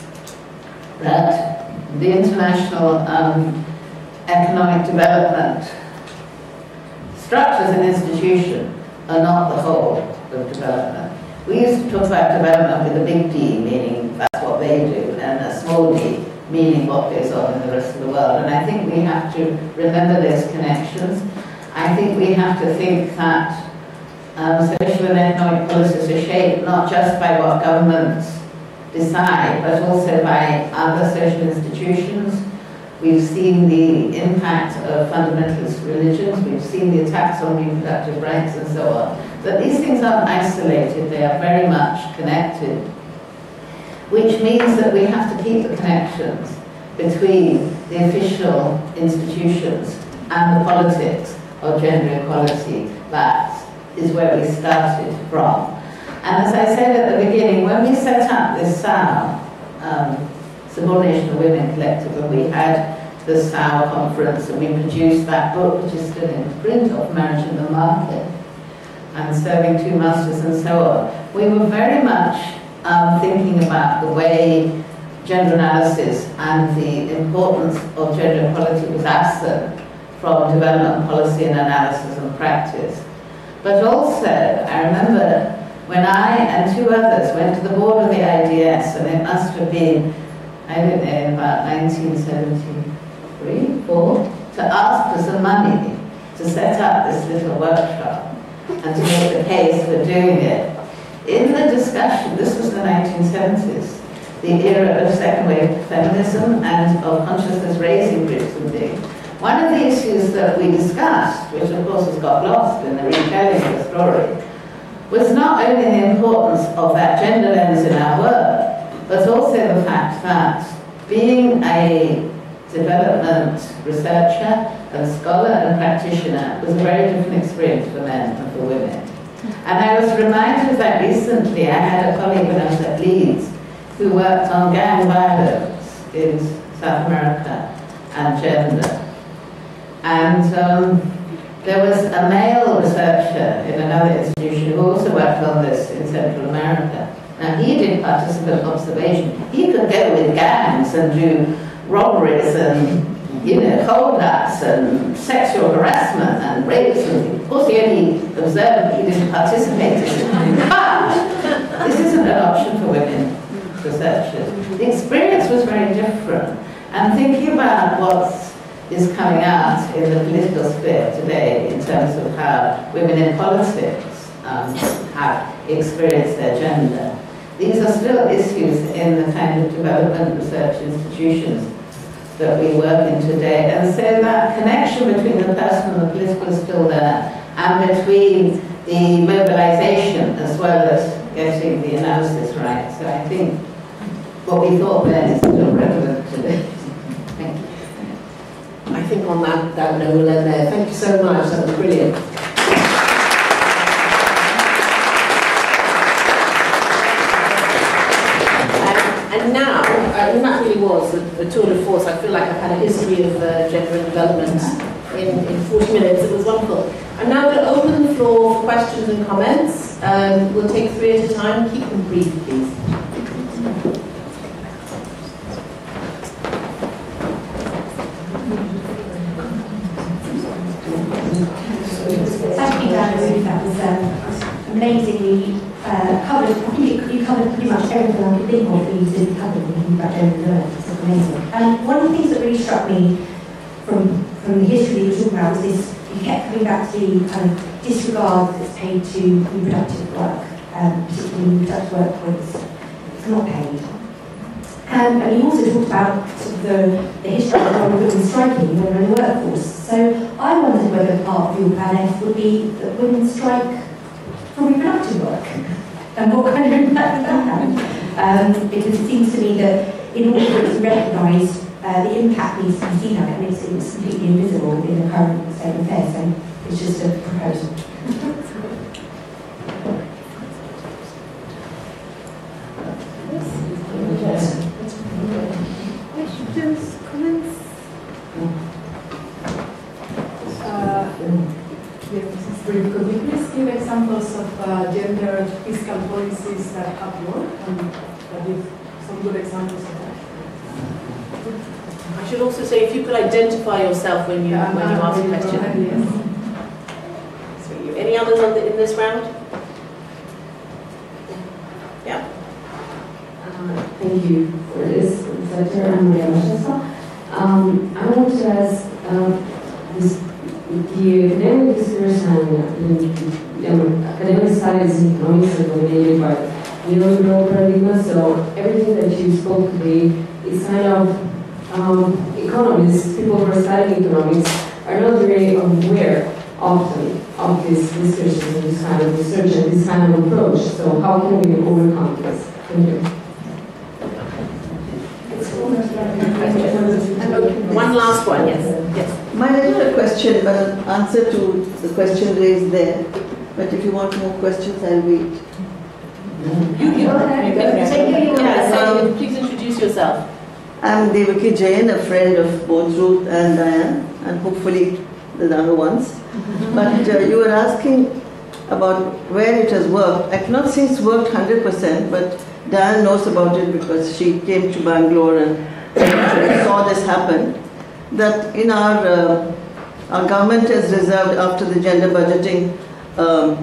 that the international um, economic development structures and institutions are not the whole of development. We used to talk about development with a big D, meaning that's what they do, and a small d, meaning what goes on in the rest of the world. And I think we have to remember those connections. I think we have to think that um, social and economic policies are shaped not just by what governments decide, but also by other social institutions. We've seen the impact of fundamentalist religions, we've seen the attacks on reproductive rights and so on. But these things aren't isolated, they are very much connected, which means that we have to keep the connections between the official institutions and the politics of gender equality. That is where we started from. And as I said at the beginning, when we set up this S A O, um, Subordination of Women Collective, and we had the S A O conference, and we produced that book, which is still in print, of Marriage in the Market, and Serving Two Masters and so on. We were very much um, thinking about the way gender analysis and the importance of gender equality was absent from development policy and analysis and practice. But also, I remember when I and two others went to the board of the I D S, and it must have been, I don't know, about nineteen seventy-three, four, to ask for some money to set up this little workshop and to make the case for doing it. In the discussion, this was the nineteen seventies, the era of second wave feminism and of consciousness raising groups and things. One of the issues that we discussed, which of course has got lost in the retelling of the story, was not only the importance of that gender lens in our work, but also the fact that being a development researcher and scholar and practitioner was a very different experience for men and for women. And I was reminded of that recently. I had a colleague when I was at Leeds who worked on gang violence in South America and gender. And um, there was a male researcher in another institution who also worked on this in Central America. Now he did participant observation. He could go with gangs and do robberies and, you know, hold-ups and sexual harassment and rapes. And of course he only observed, he didn't participate in it. But this isn't an option for women researchers. The experience was very different. And thinking about what's is coming out in the political sphere today in terms of how women in politics um, have experienced their gender. These are still issues in the kind of development research institutions that we work in today. And so that connection between the personal and the political is still there, and between the mobilization as well as getting the analysis right. So I think what we thought then is still relevant today. Thank you. I think on that, that note we'll end there. Thank you so much, that was brilliant. And now, uh, and that really was a, a tour de force. I feel like I've had a history of uh, gender and development in, in forty minutes. It was wonderful. I'm now going to open the floor for questions and comments. Um, we'll take three at a time. Keep them brief, please. Thank you, Diane. That was um, amazingly uh, covered. I think you, you covered pretty much everything I could think of that you didn't cover thinking about gender development. It's amazing. And one of the things that really struck me from from the history that you were talking about was this: you kept coming back to the kind of disregard that's paid to reproductive work, um, particularly reproductive work when it's, it's not paid. Um, and you also talked about sort of the, the history of women striking when they're in the workforce. So I wondered whether part of your plan F would be that women strike for reproductive work, and what kind of impact that had. Um, because it seems to me that in order for it to recognise uh, the impact needs to be seen of it, makes it it's completely invisible in the current state of affairs. So it's just a proposal. Questions, comments? Uh, yes, this is brief. Could you please give examples of uh, gender fiscal policies that have worked and that give some good examples of that? I should also say, if you could identify yourself when you, Yeah, when you ask a question. Yes. So you, any others on the, in this round? Yeah. Uh, thank you for this, Secretary. I'm Maria Machesa. Um, I want to ask uh, this, the academic discourse and um, academic studies in economics are dominated by neoliberal paradigms, so everything that you spoke today is kind of um, economists, people who are studying economics, are not very aware often of this discussion and this kind of research and this kind of approach. So how can we overcome this? Thank you. One last one, yes. Yes. Mine is not a question, but an answer to the question raised there. But if you want more questions, I'll wait. You, you, Go ahead. yeah, Say who you are. yeah, so please introduce yourself. I'm Devaki Jain, a friend of both Ruth and Diane, and hopefully the other ones. But uh, you were asking about where it has worked. I cannot say it's worked one hundred percent, but Diane knows about it because she came to Bangalore and saw this happen. That in our, uh, our government has reserved after the gender budgeting, um,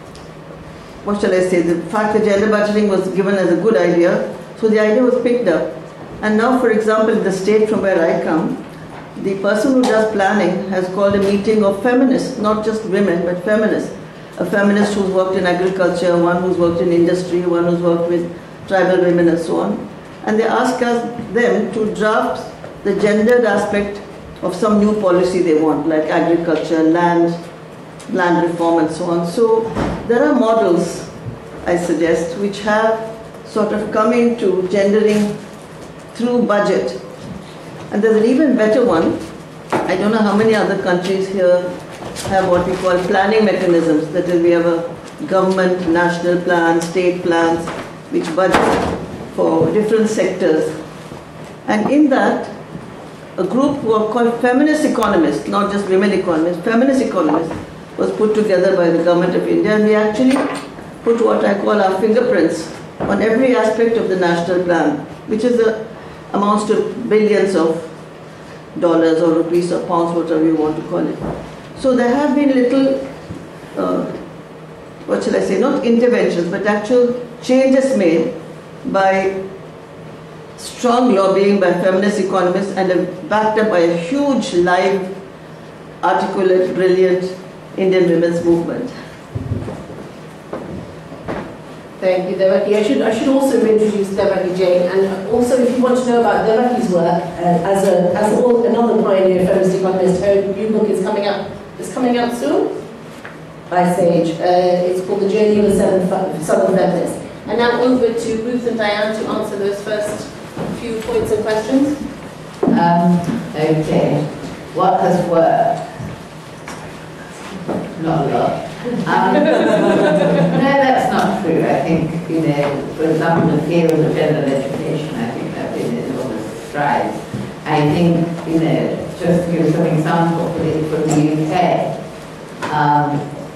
what shall I say, the fact that gender budgeting was given as a good idea, so the idea was picked up. And now, for example, in the state from where I come, the person who does planning has called a meeting of feminists, not just women, but feminists. A feminist who's worked in agriculture, one who's worked in industry, one who's worked with tribal women and so on. And they ask us, them to draft the gendered aspect of some new policy they want, like agriculture, land, land reform and so on. So there are models, I suggest, which have sort of come into gendering through budget. And there's an even better one. I don't know how many other countries here have what we call planning mechanisms. That is, we have a government, national plan, state plans, which budget for different sectors. And in that, a group who are called feminist economists, not just women economists, feminist economists, was put together by the government of India, and we actually put what I call our fingerprints on every aspect of the national plan, which is a, amounts to billions of dollars or rupees or pounds, whatever you want to call it. So there have been little, uh, what shall I say, not interventions, but actual changes made by strong lobbying by feminist economists and backed up by a huge, live, articulate, brilliant Indian women's movement. Thank you, Devaki. I should, I should also introduce Devaki Jain, and also if you want to know about Devaki's work uh, as, a, as a, another pioneer feminist economist, her new book is coming out, is coming out soon by Sage. Uh, it's called The Journey of the Southern, Southern Feminist. And now over to Ruth and Diane to answer those first few points and questions. Um, okay. what has worked? Not a lot. Um, no, that's not true. I think, you know, for example, in the field of gender education, I think there have been enormous strides. I think, you know, just to give some example for the, for the U K, um,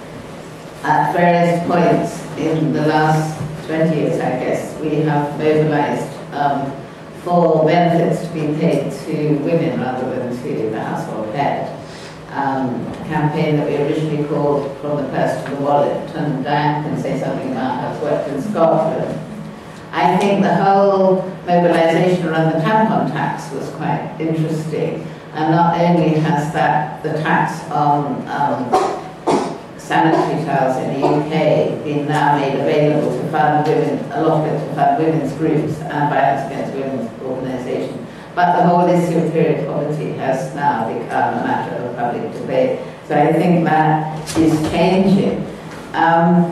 at various points in the last twenty years, I guess, we have mobilized um, for benefits to be paid to women rather than to the household head. Um, a campaign that we originally called From the Purse to the Wallet, and Diane can say something about how it's worked in Scotland. I think the whole mobilisation around the tampon tax was quite interesting, and not only has that the tax on um, sanitary towels in the U K been now made available to fund women, a lot of it to fund women's groups and violence against women's organisations, but the whole issue of period poverty has now become a matter of public debate. So I think that is changing. Um,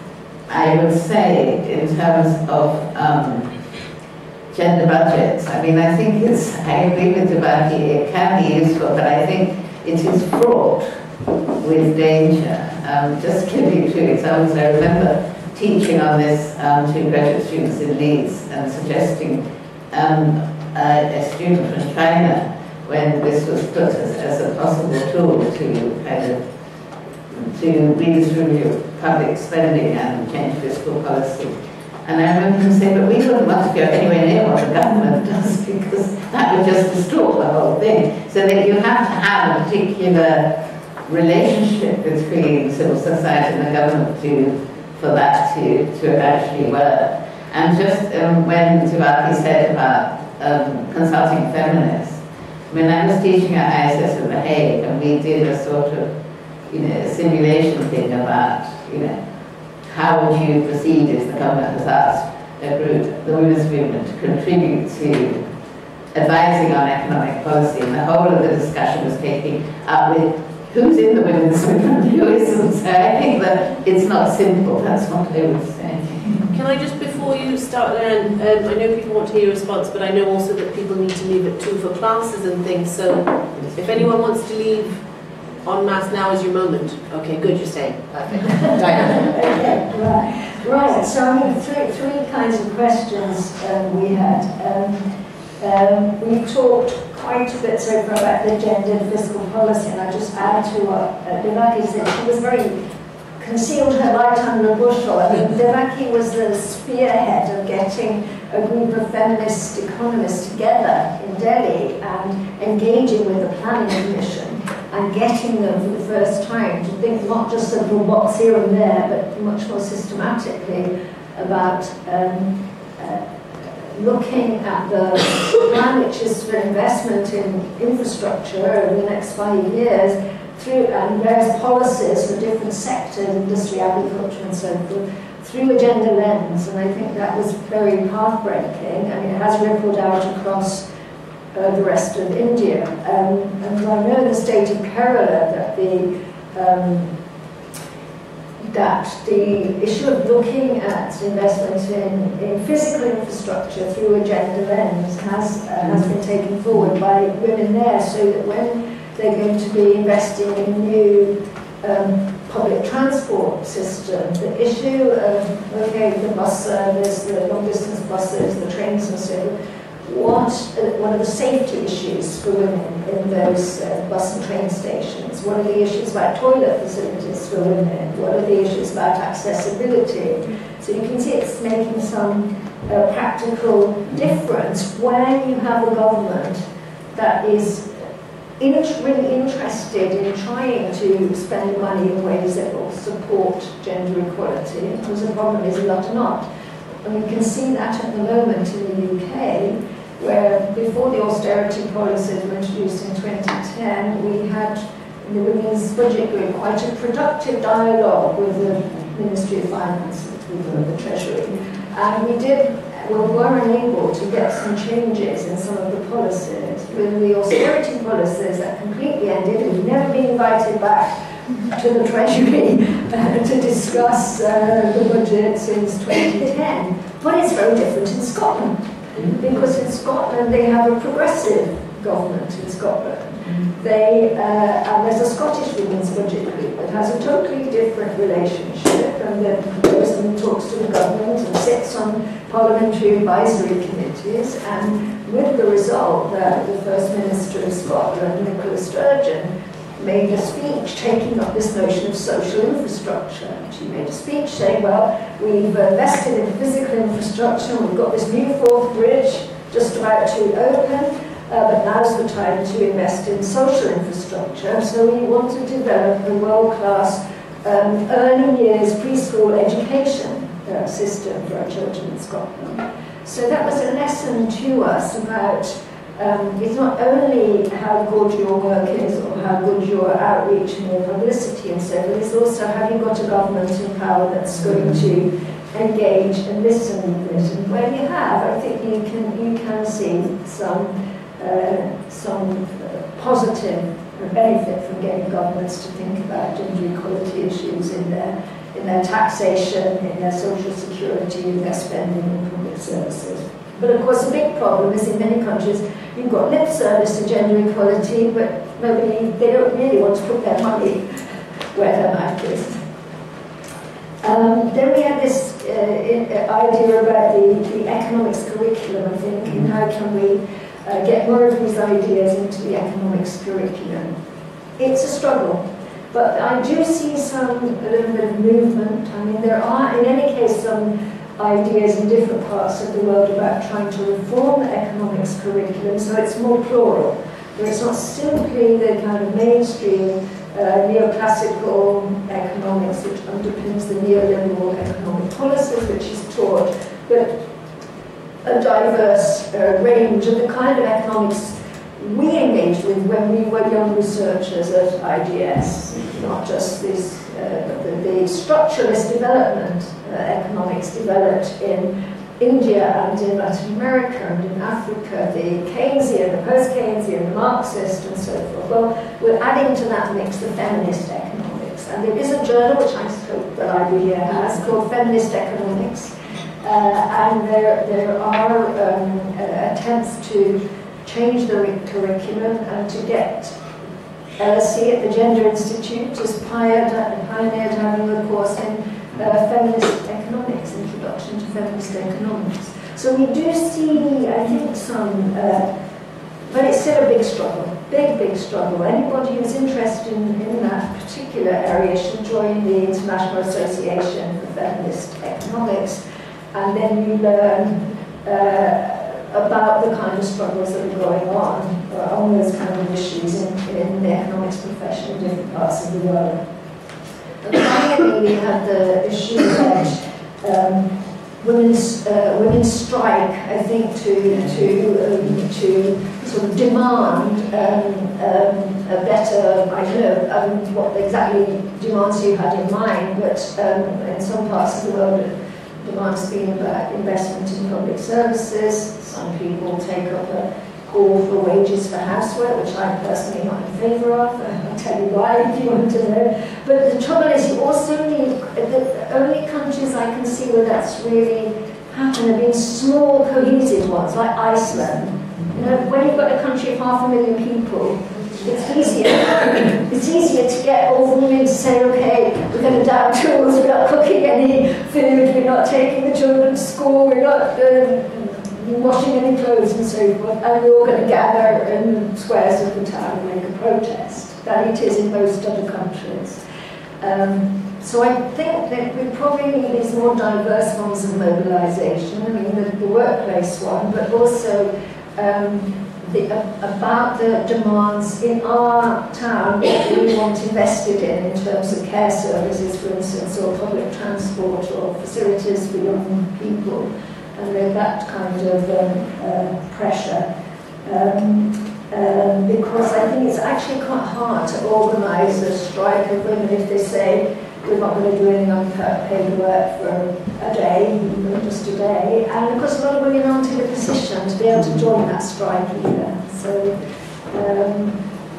I would say, in terms of um, gender budgets, I mean, I think it's, I agree with Devaki, it can be useful, but I think it is fraught with danger. Um, just to give you two examples, I remember teaching on this um, to graduate students in Leeds and suggesting um, a, a student from China, when this was put as, as a possible tool to kind of to redistribute public spending and change fiscal policy. And I remember him saying, but we wouldn't want to go anywhere near what the government does, because that would just distort the whole thing. So that you have to have a particular relationship between civil society and the government to, for that to, to actually work. And just um, when Devaki said about um, consulting feminists, I mean, I was teaching at I S S in The Hague, and we did a sort of, you know, simulation thing about, you know, how would you proceed if the government has asked a group, the women's movement, to contribute to advising on economic policy, and the whole of the discussion was taking up with who's in the women's movement, who isn't. So I think that it's not simple, that's what I would say. Can I just, before you start there, and um, I know people want to hear your response, but I know also that people need to leave at two for classes and things, so if anyone wants to leave en masse, now is your moment. Okay, good, you're staying. Perfect. Diane. Okay, right. Right, so I mean, three, three kinds of questions um, we had. Um, um, we talked quite a bit so far about the gender and fiscal policy, and I just add to what uh, Devaki said. She was very concealed her light under a bushel. I mean, Devaki was the spearhead of getting a group of feminist economists together in Delhi and engaging with the planning commission and getting them for the first time to think not just of little box here and there, but much more systematically about um, uh, looking at the plan, which is for investment in infrastructure over the next five years, through and various policies for different sectors, industry, agriculture, and so forth, through a gender lens. And I think that was very pathbreaking, and it has rippled out across uh, the rest of India. Um, and I know the state of Kerala that the um, that the issue of looking at investment in, in physical infrastructure through a gender lens has uh, has been taken forward by women there, so that when they're going to be investing in new um, public transport system, the issue of, okay, the bus service, the long distance buses, the trains and so on, what, uh, what are the safety issues for women in those uh, bus and train stations? What are the issues about toilet facilities for women? What are the issues about accessibility? So you can see it's making some uh, practical difference when you have a government that is In, really interested in trying to spend money in ways that will support gender equality, because the problem is a lot are not. And we can see that at the moment in the U K, where before the austerity policies were introduced in twenty ten, we had in the Women's Budget Group quite a productive dialogue with the Ministry of Finance, with the Treasury. And we did we were unable to get some changes in some of the policies. With the austerity policies that completely ended, we've never been invited back to the Treasury uh, to discuss uh, the budget since twenty ten. But it's very different in Scotland, because in Scotland they have a progressive government in Scotland. They, uh, and there's a Scottish Women's Budget Group that has a totally different relationship, and then goes and talks to the government and sits on parliamentary advisory committees, and with the result that the First Minister of Scotland, Nicola Sturgeon, made a speech taking up this notion of social infrastructure. She made a speech saying, well, we've invested in physical infrastructure, we've got this new fourth bridge just about to open, uh, but now's the time to invest in social infrastructure. So we want to develop a world-class um, early years preschool education uh, system for our children in Scotland. So that was a lesson to us about Um, it's not only how good your work is or how good your outreach and your publicity and so on, it's also have you got a government in power that's going to engage and listen with it. And where you have, I think you can you can see some uh, some uh, positive benefit from getting governments to think about gender equality issues in their in their taxation, in their social security, in their spending on public services. But of course, the big problem is in many countries you've got lip service to gender equality, but nobody, they don't really want to put their money where their mouth is. Um, then we had this uh, idea about the, the economics curriculum, I think, and how can we uh, get more of these ideas into the economics curriculum. It's a struggle, but I do see some, a little bit of movement. I mean, there are, in any case, some ideas in different parts of the world about trying to reform the economics curriculum so it's more plural. Where it's not simply the kind of mainstream uh, neoclassical economics which underpins the neoliberal economic policies which is taught, but a diverse uh, range of the kind of economics we engaged with when we were young researchers at I D S, not just this uh, the, the structuralist development uh, economics developed in India and in Latin America and in Africa, the Keynesian, the post-Keynesian, the Marxist and so forth. Well, we're adding to that mix the feminist economics. And there is a journal, which I hope that I B here has, called Feminist Economics. Uh, and there, there are um, uh, attempts to change the curriculum and to get L S E at the Gender Institute has pioneered, pioneered having a course in uh, feminist economics, introduction to feminist economics. So we do see, I think, some, uh, but it's still a big struggle, big, big struggle. Anybody who's interested in, in that particular area should join the International Association for Feminist Economics, and then you learn uh, about the kind of struggles that are going on uh, on those kind of issues in, in the economics profession in different parts of the world. And finally, we had the issue about um, women's uh, women's strike. I think to to um, to sort of demand um, um, a better. I don't know um, what exactly demands you had in mind, but um, in some parts of the world, demands being about investment in public services. Some people take up a call for wages for housework, which I'm personally not in favour of. I'll tell you why if you want to know. But the trouble is, you also need, the only countries I can see where that's really happened have been small, cohesive ones, like Iceland. You know, when you've got a country of half a million people, it's easier. It's easier to get all the women to say, okay, we're going to down tools, we're not cooking any food, we're not taking the children to school, we're not uh, washing any clothes and so forth, and we're all going to gather in squares of the town and make a protest, than it is in most other countries. Um, so I think that we probably need these more diverse forms of mobilisation. I mean, the, the workplace one, but also um, The, uh, about the demands in our town that we want invested in, in terms of care services, for instance, or public transport, or facilities for young people, and uh, that kind of um, uh, pressure. Um, um, because I think it's actually quite hard to organise a strike of women if they say, we're not going to do any unpaid work for a day, even just a day. And of course, a lot of women aren't in a position to be able to join that strike either. So um,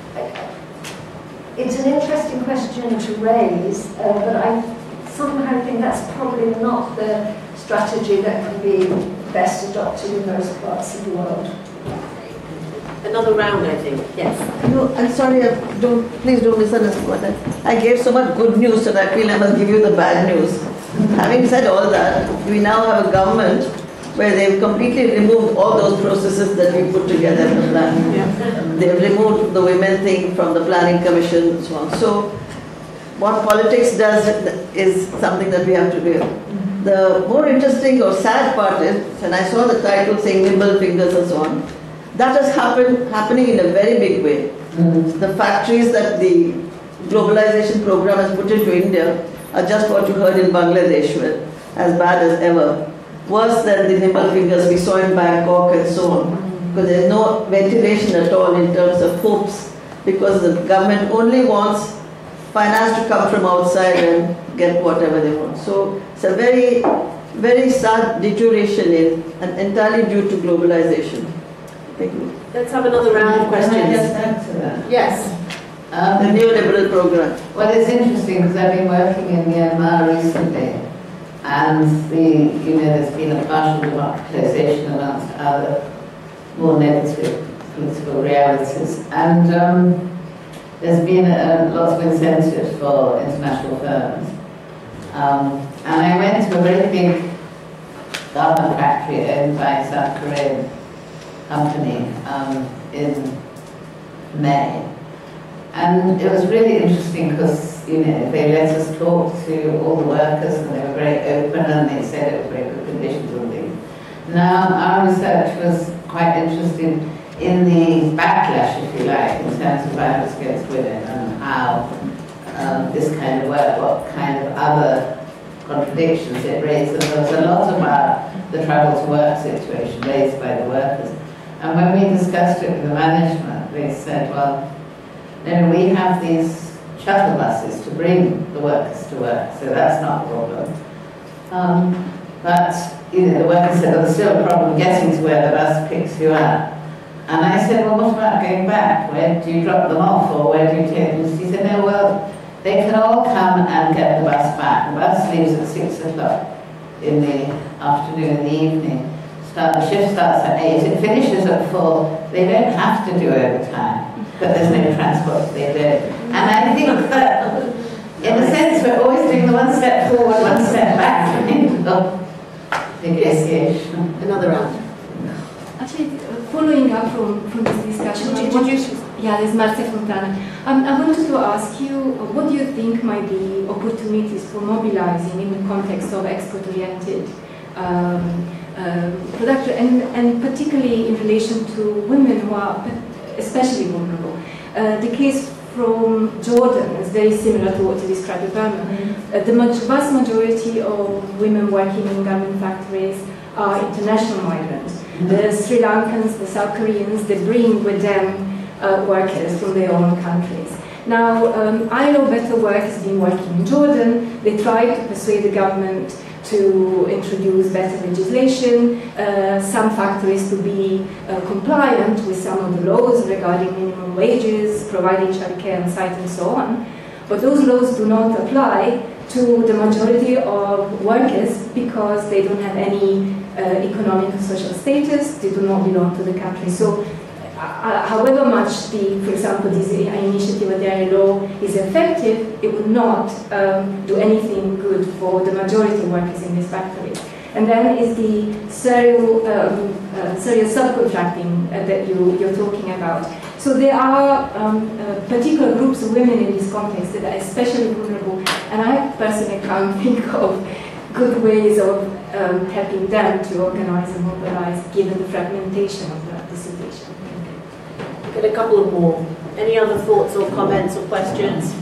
it's an interesting question to raise, uh, but I somehow think that's probably not the strategy that can be best adopted in those parts of the world. another round, I think. Yes. No, I'm sorry, I don't, please don't misunderstand what I, I gave so much good news that I feel I must give you the bad news. Having said all that, we now have a government where they've completely removed all those processes that we put together in the plan. Yeah. They've removed the women thing from the planning commission and so on. So what politics does is something that we have to do. Mm-hmm. The more interesting or sad part is, and I saw the title saying Nimble Fingers and so on, that has happened happening in a very big way. Mm-hmm. The factories that the globalization program has put into India are just what you heard in Bangladesh, where as bad as ever. Worse than the Nimble Fingers we saw in Bangkok and so on. Because there's no ventilation at all in terms of hopes, because the government only wants finance to come from outside and get whatever they want. So it's a very, very sad deterioration in, and entirely due to globalization. Thank you. Let's have another round of questions. Can I just add to that? Yes. Um, the neoliberal program. Well, it's interesting because I've been working in Myanmar recently, and the, you know, there's been a partial democratization amongst other more negative political realities, and um, there's been a, lots of incentives for international firms. Um, and I went to a very big garment factory owned by a South Korean company um, in May. And it was really interesting because, you know, they let us talk to all the workers and they were very open and they said it was very good conditions and things. Now, our research was quite interested in the backlash, if you like, in terms of violence against women and how um, this kind of work, what kind of other contradictions it raised. And there was a lot about the travel to work situation raised by the workers. And when we discussed it with the management, they said, well, then we have these shuttle buses to bring the workers to work, so that's not a problem. Um, but you know, the workers said, well, there's still a problem getting to where the bus picks you up. And I said, well, what about going back? Where do you drop them off, or where do you take them? She said, no, well, they can all come and get the bus back. The bus leaves at six o'clock in the afternoon, in the evening. Start, the shift starts at eight, it finishes at four. They don't have to do overtime, but there's no transport, they do. And I think that, in a sense, we're always doing the one step forward, one step back in negotiation. Another round. Actually, following up from, from this discussion, did, did you, yeah, there's Marcia Fontana. Um, I wanted to ask you, uh, what do you think might be opportunities for mobilizing in the context of export-oriented um, um, production, and, and particularly in relation to women who are especially vulnerable? Uh, the case from Jordan is very similar to what you described with Burma. Mm-hmm. uh, the much, vast majority of women working in garment factories are international migrants. Mm-hmm. The Sri Lankans, the South Koreans, they bring with them uh, workers from their own countries. Now, um, I L O Better Work has been working in Jordan. They tried to persuade the government to introduce better legislation, uh, some factories to be uh, compliant with some of the laws regarding minimum wages, providing childcare on site and so on. But those laws do not apply to the majority of workers because they don't have any uh, economic and social status, they do not belong to the country. So uh, however much, the, for example, this initiative of the I L O is effective, it would not um, do anything good for the majority of workers in these factories. And then is the serial, um, uh, serial subcontracting uh, that you, you're talking about. So there are um, uh, particular groups of women in this context that are especially vulnerable, and I personally can't think of good ways of um, helping them to organize and mobilize given the fragmentation of the, the situation. Get a couple of more. Any other thoughts or comments or questions?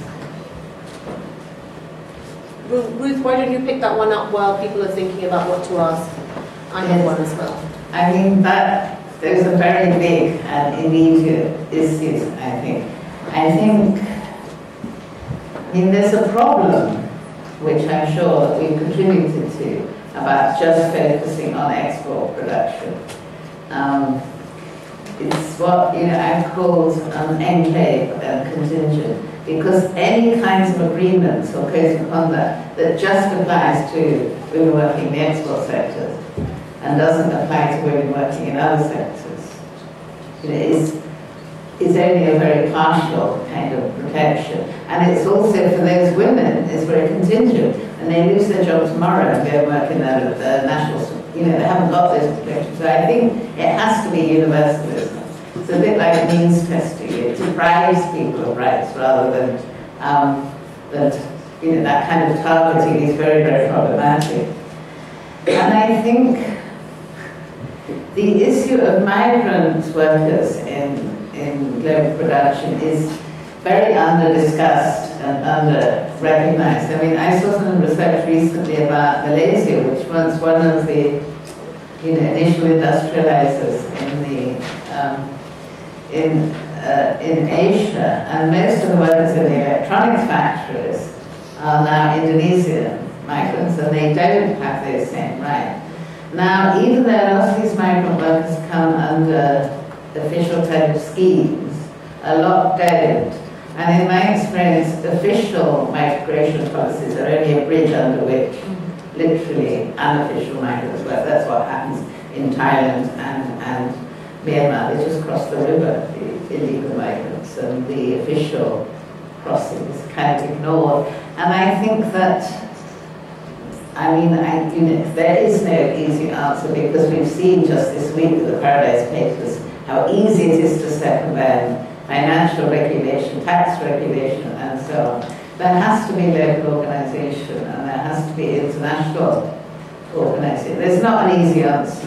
Ruth, why don't you pick that one up while people are thinking about what to ask? I have one as well. I mean, that those are very big and immediate issues, I think. I think, I mean, there's a problem, which I'm sure that we've contributed to, about just focusing on export production. Um, it's what, you know, I've called an enclave and contingent, because any kinds of agreements or codes of conduct that just applies to women working in the export sectors and doesn't apply to women working in other sectors, you know, is is only a very partial kind of protection. And it's also, for those women, it's very contingent. And they lose their job tomorrow and go and work in the, the national, you know, they haven't got those protections. So I think it has to be universalism. It's a bit like means testing. It deprives people of rights rather than, um, that, you know, that kind of targeting is very, very problematic. And I think the issue of migrant workers in, in global production is very under-discussed and under-recognized. I mean, I saw some research recently about Malaysia, which was one of the, you know, initial industrializers in the, um, in, uh, in Asia, and most of the workers in the electronics factories are now Indonesian migrants, and they don't have those same rights. Now, even though a lot of these migrant workers come under official type of schemes, a lot don't. And in my experience, official migration policies are only a bridge under which literally unofficial migrants work. That's what happens in Thailand and, and Myanmar. They just cross the river, the illegal migrants, and the official crossing is kind of ignored. And I think that, I mean, I, you know, there is no easy answer, because we've seen just this week with the Paradise Papers how easy it is to circumvent financial regulation, tax regulation, and so on. There has to be local organisation, and there has to be international organisation. There's not an easy answer.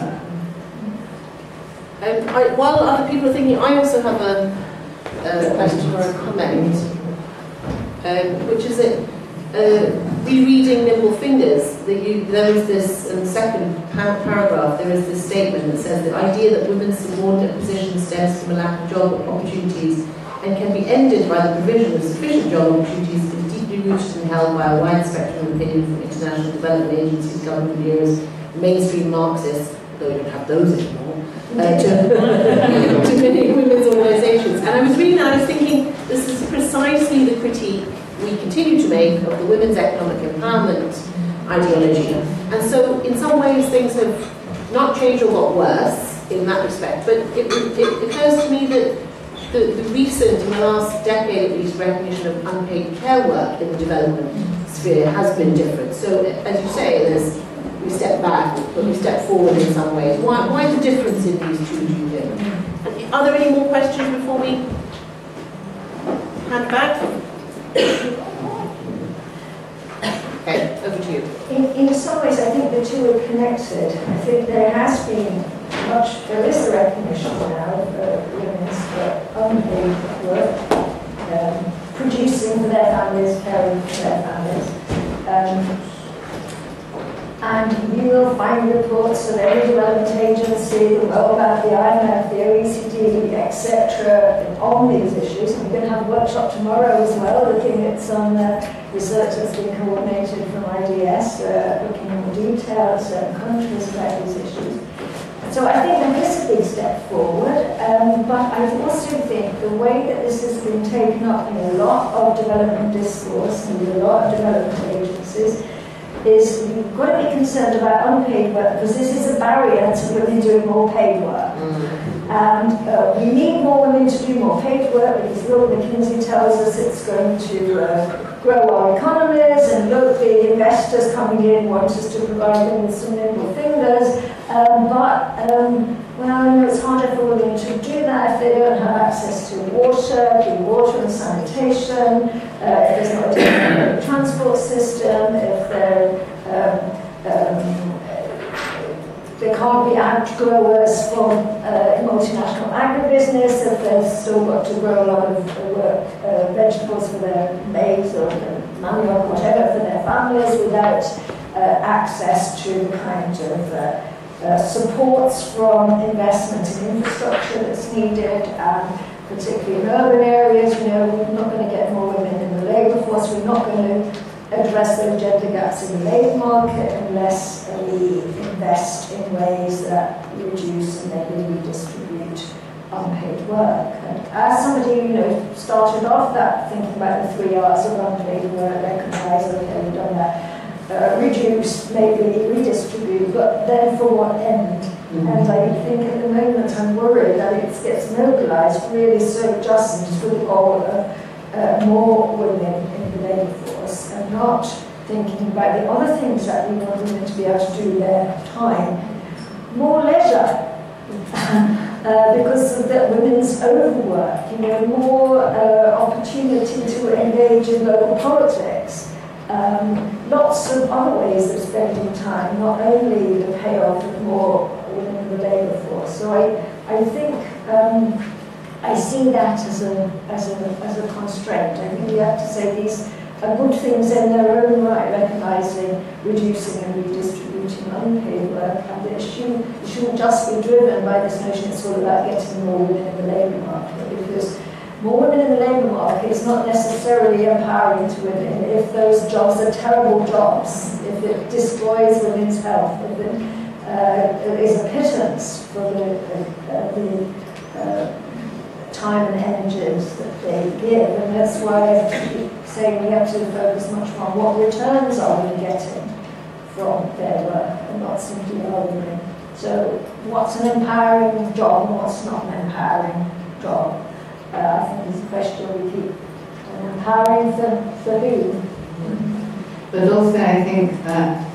Um, I, while other people are thinking, I also have a, a question or a comment, um, which is that uh, rereading Nimble Fingers, the, you, there is this, in the second par paragraph, there is this statement that says the idea that women's subordinate position stems from a lack of job opportunities and can be ended by the provision of sufficient job opportunities is deeply rooted and held by a wide spectrum of opinion from international development agencies, government bureaus, mainstream Marxists, though we don't have those anymore, uh, to, to many women's organisations. And I was reading that, I was thinking, this is precisely the critique we continue to make of the women's economic empowerment ideology. And so, in some ways, things have not changed or got worse in that respect. But it, it occurs to me that the, the recent, in the last decade at least, recognition of unpaid care work in the development sphere has been different. So, as you say, there's, we step back, but we step forward in some ways. Why, why the difference in these two, do you think? And are there any more questions before we hand back? Okay, over to you. In, in some ways, I think the two are connected. I think there has been much, there is a recognition now of uh, women's uh, unpaid work, um, producing for their families, caring for their families. Um, and you will find reports of every development agency, the World Bank, the I M F, the O E C D, et cetera, on these issues. And we're going to have a workshop tomorrow as well, looking at some uh, research that's been coordinated from I D S, uh, looking in more detail at certain countries about these issues. So I think there is a big step forward, um, but I also think the way that this has been taken up in a lot of development discourse and in a lot of development agencies is you've got to be concerned about unpaid work, because this is a barrier to women doing more paid work. Mm-hmm. And uh, we need more women to do more paid work, because look, McKinsey tells us it's going to uh, grow our economies, and look, the investors coming in want us to provide them with some nimble fingers. Um, but, um, well, it's harder for women to do that if they don't have access to water, clean water and sanitation, uh, if there's not a different transport system, if they're, um, um, they can't be ag growers from uh, multinational agribusiness, if they've still got to grow a lot of uh, work, uh, vegetables for their maize or manioc, whatever, for their families, without uh, access to the kind of uh, Uh, supports from investment in infrastructure that's needed, and particularly in urban areas. You know, we're not going to get more women in the labour force, we're not going to address those gender gaps in the labour market unless we invest in ways that reduce and maybe redistribute unpaid work. And as somebody, you know, started off that thinking about the three R's of unpaid work, recognise, okay, we've done that. Uh, reduce, maybe redistribute, but then for what end? Mm-hmm. And I think at the moment I'm worried that it gets mobilised really so just for the goal of uh, more women in the labour force and not thinking about the other things that we want women to be able to do their time. More leisure. Uh, because of the women's overwork, you know, more uh, opportunity to engage in local politics, um, lots of other ways of spending time, not only the payoff of more women in the labour force. So I, I think um, I see that as a, as a, as a constraint. I think we have to say these are good things in their own right, recognising, reducing and redistributing unpaid work, and it shouldn't, it shouldn't just be driven by this notion it's all about getting more women in the labour market, because more women in the labour market is not necessarily empowering to women if those jobs are terrible jobs, if it destroys women's health, if it uh, is a pittance for the, uh, the uh, time and energies that they give, and that's why I keep saying we have to focus much more on what returns are we getting from their work and not simply arguing. So what's an empowering job and what's not an empowering job? Uh, I think is a question we keep. And empowering for, for who? But also I think that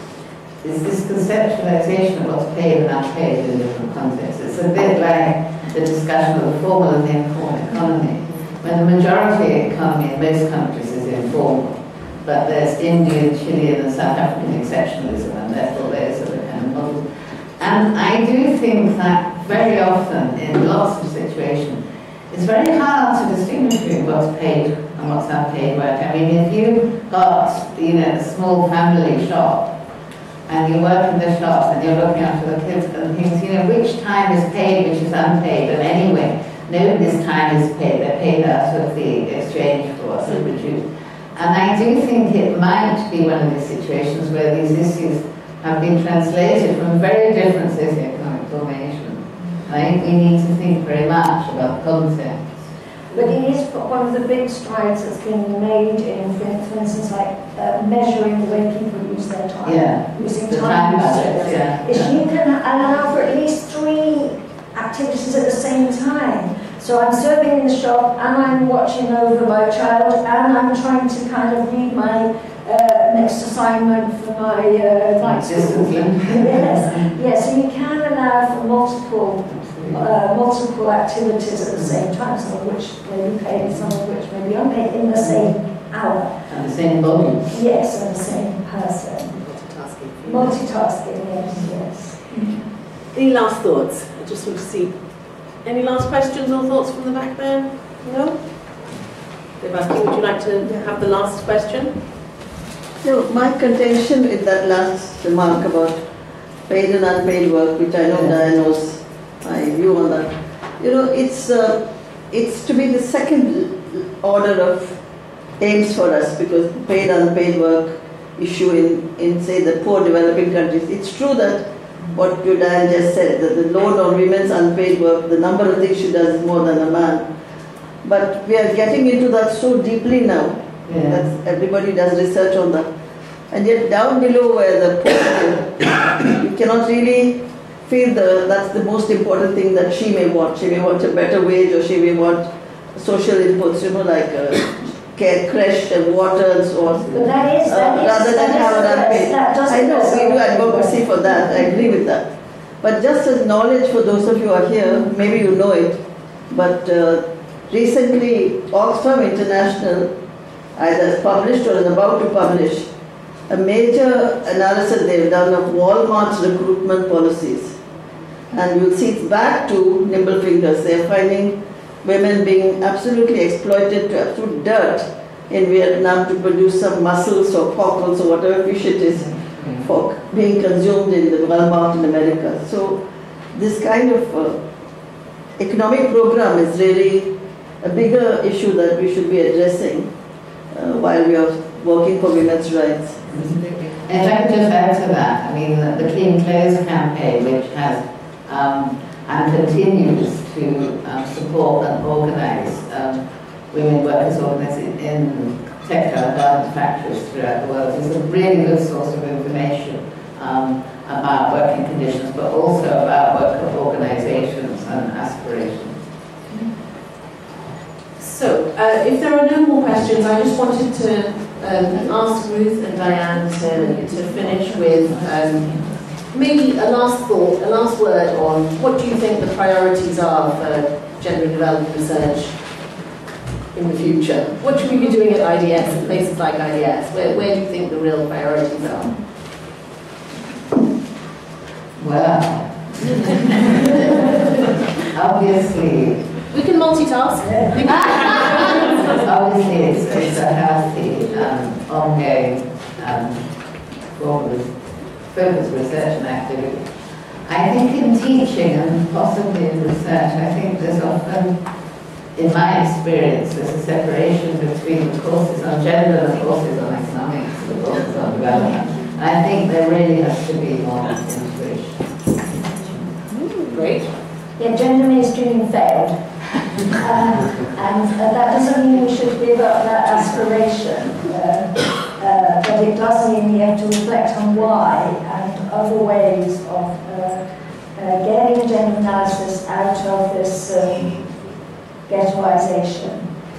is this conceptualization of what's paid and unpaid in different contexts. It's a bit like the discussion of the formal and the informal economy. When the majority economy in most countries is informal, but there's Indian, Chilean and South African exceptionalism, and therefore those are the kind of models. And I do think that very often in lots of situations, it's very hard to distinguish between what's paid and what's unpaid work. I mean, if you've got, you know, a small family shop, and you work in the shop and you're looking after the kids and things, you know, which time is paid, which is unpaid, and anyway, nobody's time is paid, they're paid out of the exchange for what's produced. And I do think it might be one of these situations where these issues have been translated from very different socioeconomic formation. I think we need to think very much about concepts. But it is one of the big strides that's been made in, for instance, like uh, measuring the way people use their time. Yeah, using the time time budgets, yeah. If you can allow for at least three activities at the same time. So I'm serving in the shop, and I'm watching over my child, and I'm trying to kind of read my uh, next assignment for my uh, night school. Yes, yes. So you can allow for multiple, uh, multiple activities at the same time, some of which may be paid, some of which may be unpaid in the same hour. And the same body. Yes, and the same person. Multitasking. Multitasking. Yes, yes. Any last thoughts? I just want to see. Any last questions or thoughts from the back there? No? Sebastian, would you like to have the last question? No, my contention with that last remark about paid and unpaid work, which I know Diane knows my view on that. You know, it's uh, it's to be the second order of aims for us, because paid unpaid work issue in, in say the poor developing countries. It's true that what you Diane just said, that the load on women's unpaid work, the number of things she does is more than a man. But we are getting into that so deeply now. Yeah. That's, everybody does research on that. And yet down below where the poor, you cannot really feel the, that's the most important thing that she may want. She may want a better wage, or she may want social inputs, you know, like uh, care, creche and water and so on. But that is, that uh, is, rather than have an unpaid. I know, we do advocacy for that, I agree with that. But just as knowledge for those of you who are here, maybe you know it, but uh, recently Oxfam International either published or is about to publish a major analysis they've done of Walmart's recruitment policies. And you'll see it's back to Nimble Fingers. They're finding women being absolutely exploited to absolute dirt in Vietnam to produce some mussels or cockles or whatever fish it is for being consumed in the Walmart in America. So this kind of uh, economic program is really a bigger issue that we should be addressing uh, while we are working for women's rights. And if I could just add to that, I mean, the, the Clean Clothes campaign, which has um, and continues to um, support and organise um, women workers organised in textile and garment factories throughout the world, is a really good source of information um, about working conditions, but also about worker organizations and aspirations. So, uh, if there are no more questions, I just wanted to um, ask Ruth and Diane to, to finish with um, maybe a last thought, a last word on what do you think the priorities are for gender and development research in the future? What should we be doing at I D S, and places like I D S? Where, where do you think the real priorities are? Well, obviously, we can multitask. obviously it's, it's a healthy, um, ongoing, um, focused research and activity. I think in teaching and possibly in research, I think there's often, in my experience, there's a separation between the courses on gender and the courses on economics and the courses on development. And I think there really has to be more integration. Great. Yeah, gender mainstreaming failed. uh, and uh, that doesn't mean we should give up that aspiration, uh, uh, but it does mean we have to reflect on why and other ways of uh, uh, getting gender analysis out of this um, ghettoization.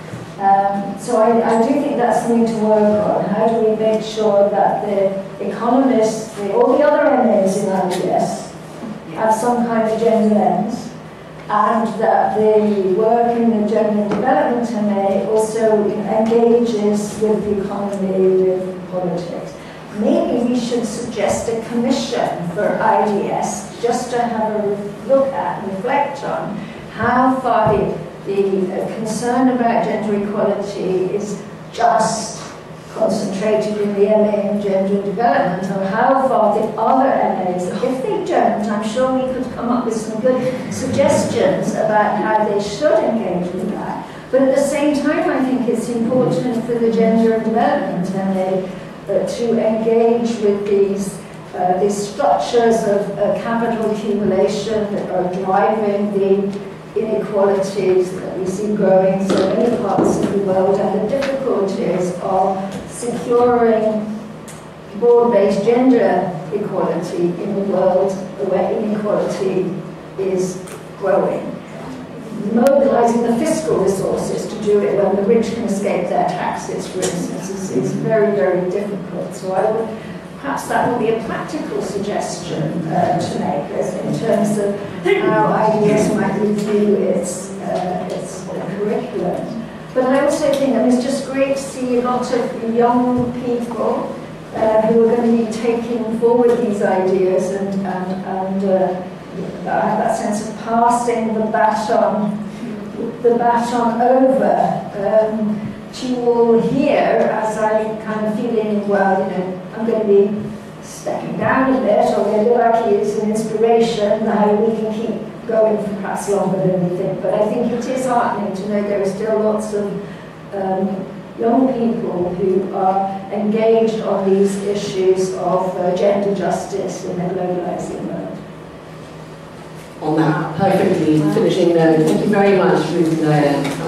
Um, so I, I do think that's something to work on. How do we make sure that the economists, the, all the other M As in I D S have some kind of gender lens, and that the work in the gender and development M A also engages with the economy, with politics. Maybe we should suggest a commission for I D S just to have a look at and reflect on how far the, the concern about gender equality is just concentrated in the M A in gender development, or how far the other M As, if they don't, I'm sure we could come up with some good suggestions about how they should engage with that. But at the same time, I think it's important for the gender and development M A uh, to engage with these uh, these structures of uh, capital accumulation that are driving the inequalities that we see growing in so many parts of the world, and the difficulties of securing broad-based gender equality in a world where inequality is growing. Mobilizing the fiscal resources to do it when the rich can escape their taxes, for instance, is, is very, very difficult. So I would, perhaps that would be a practical suggestion uh, to make as in terms of how I D S might review its, uh, its uh, curriculum. But I also think, I mean, it's just great to see a lot of young people uh, who are going to be taking forward these ideas and, and, and uh, I have that sense of passing the baton, the baton over um, to you all here, as I kind of feeling, well, you know, I'm going to be stepping down a bit, or Lilaki is an inspiration, how we can keep going for perhaps longer than we think. But I think it is heartening to know there are still lots of um, young people who are engaged on these issues of uh, gender justice in a globalizing world. On that perfectly finishing note, thank you very much, Ruth and Diane.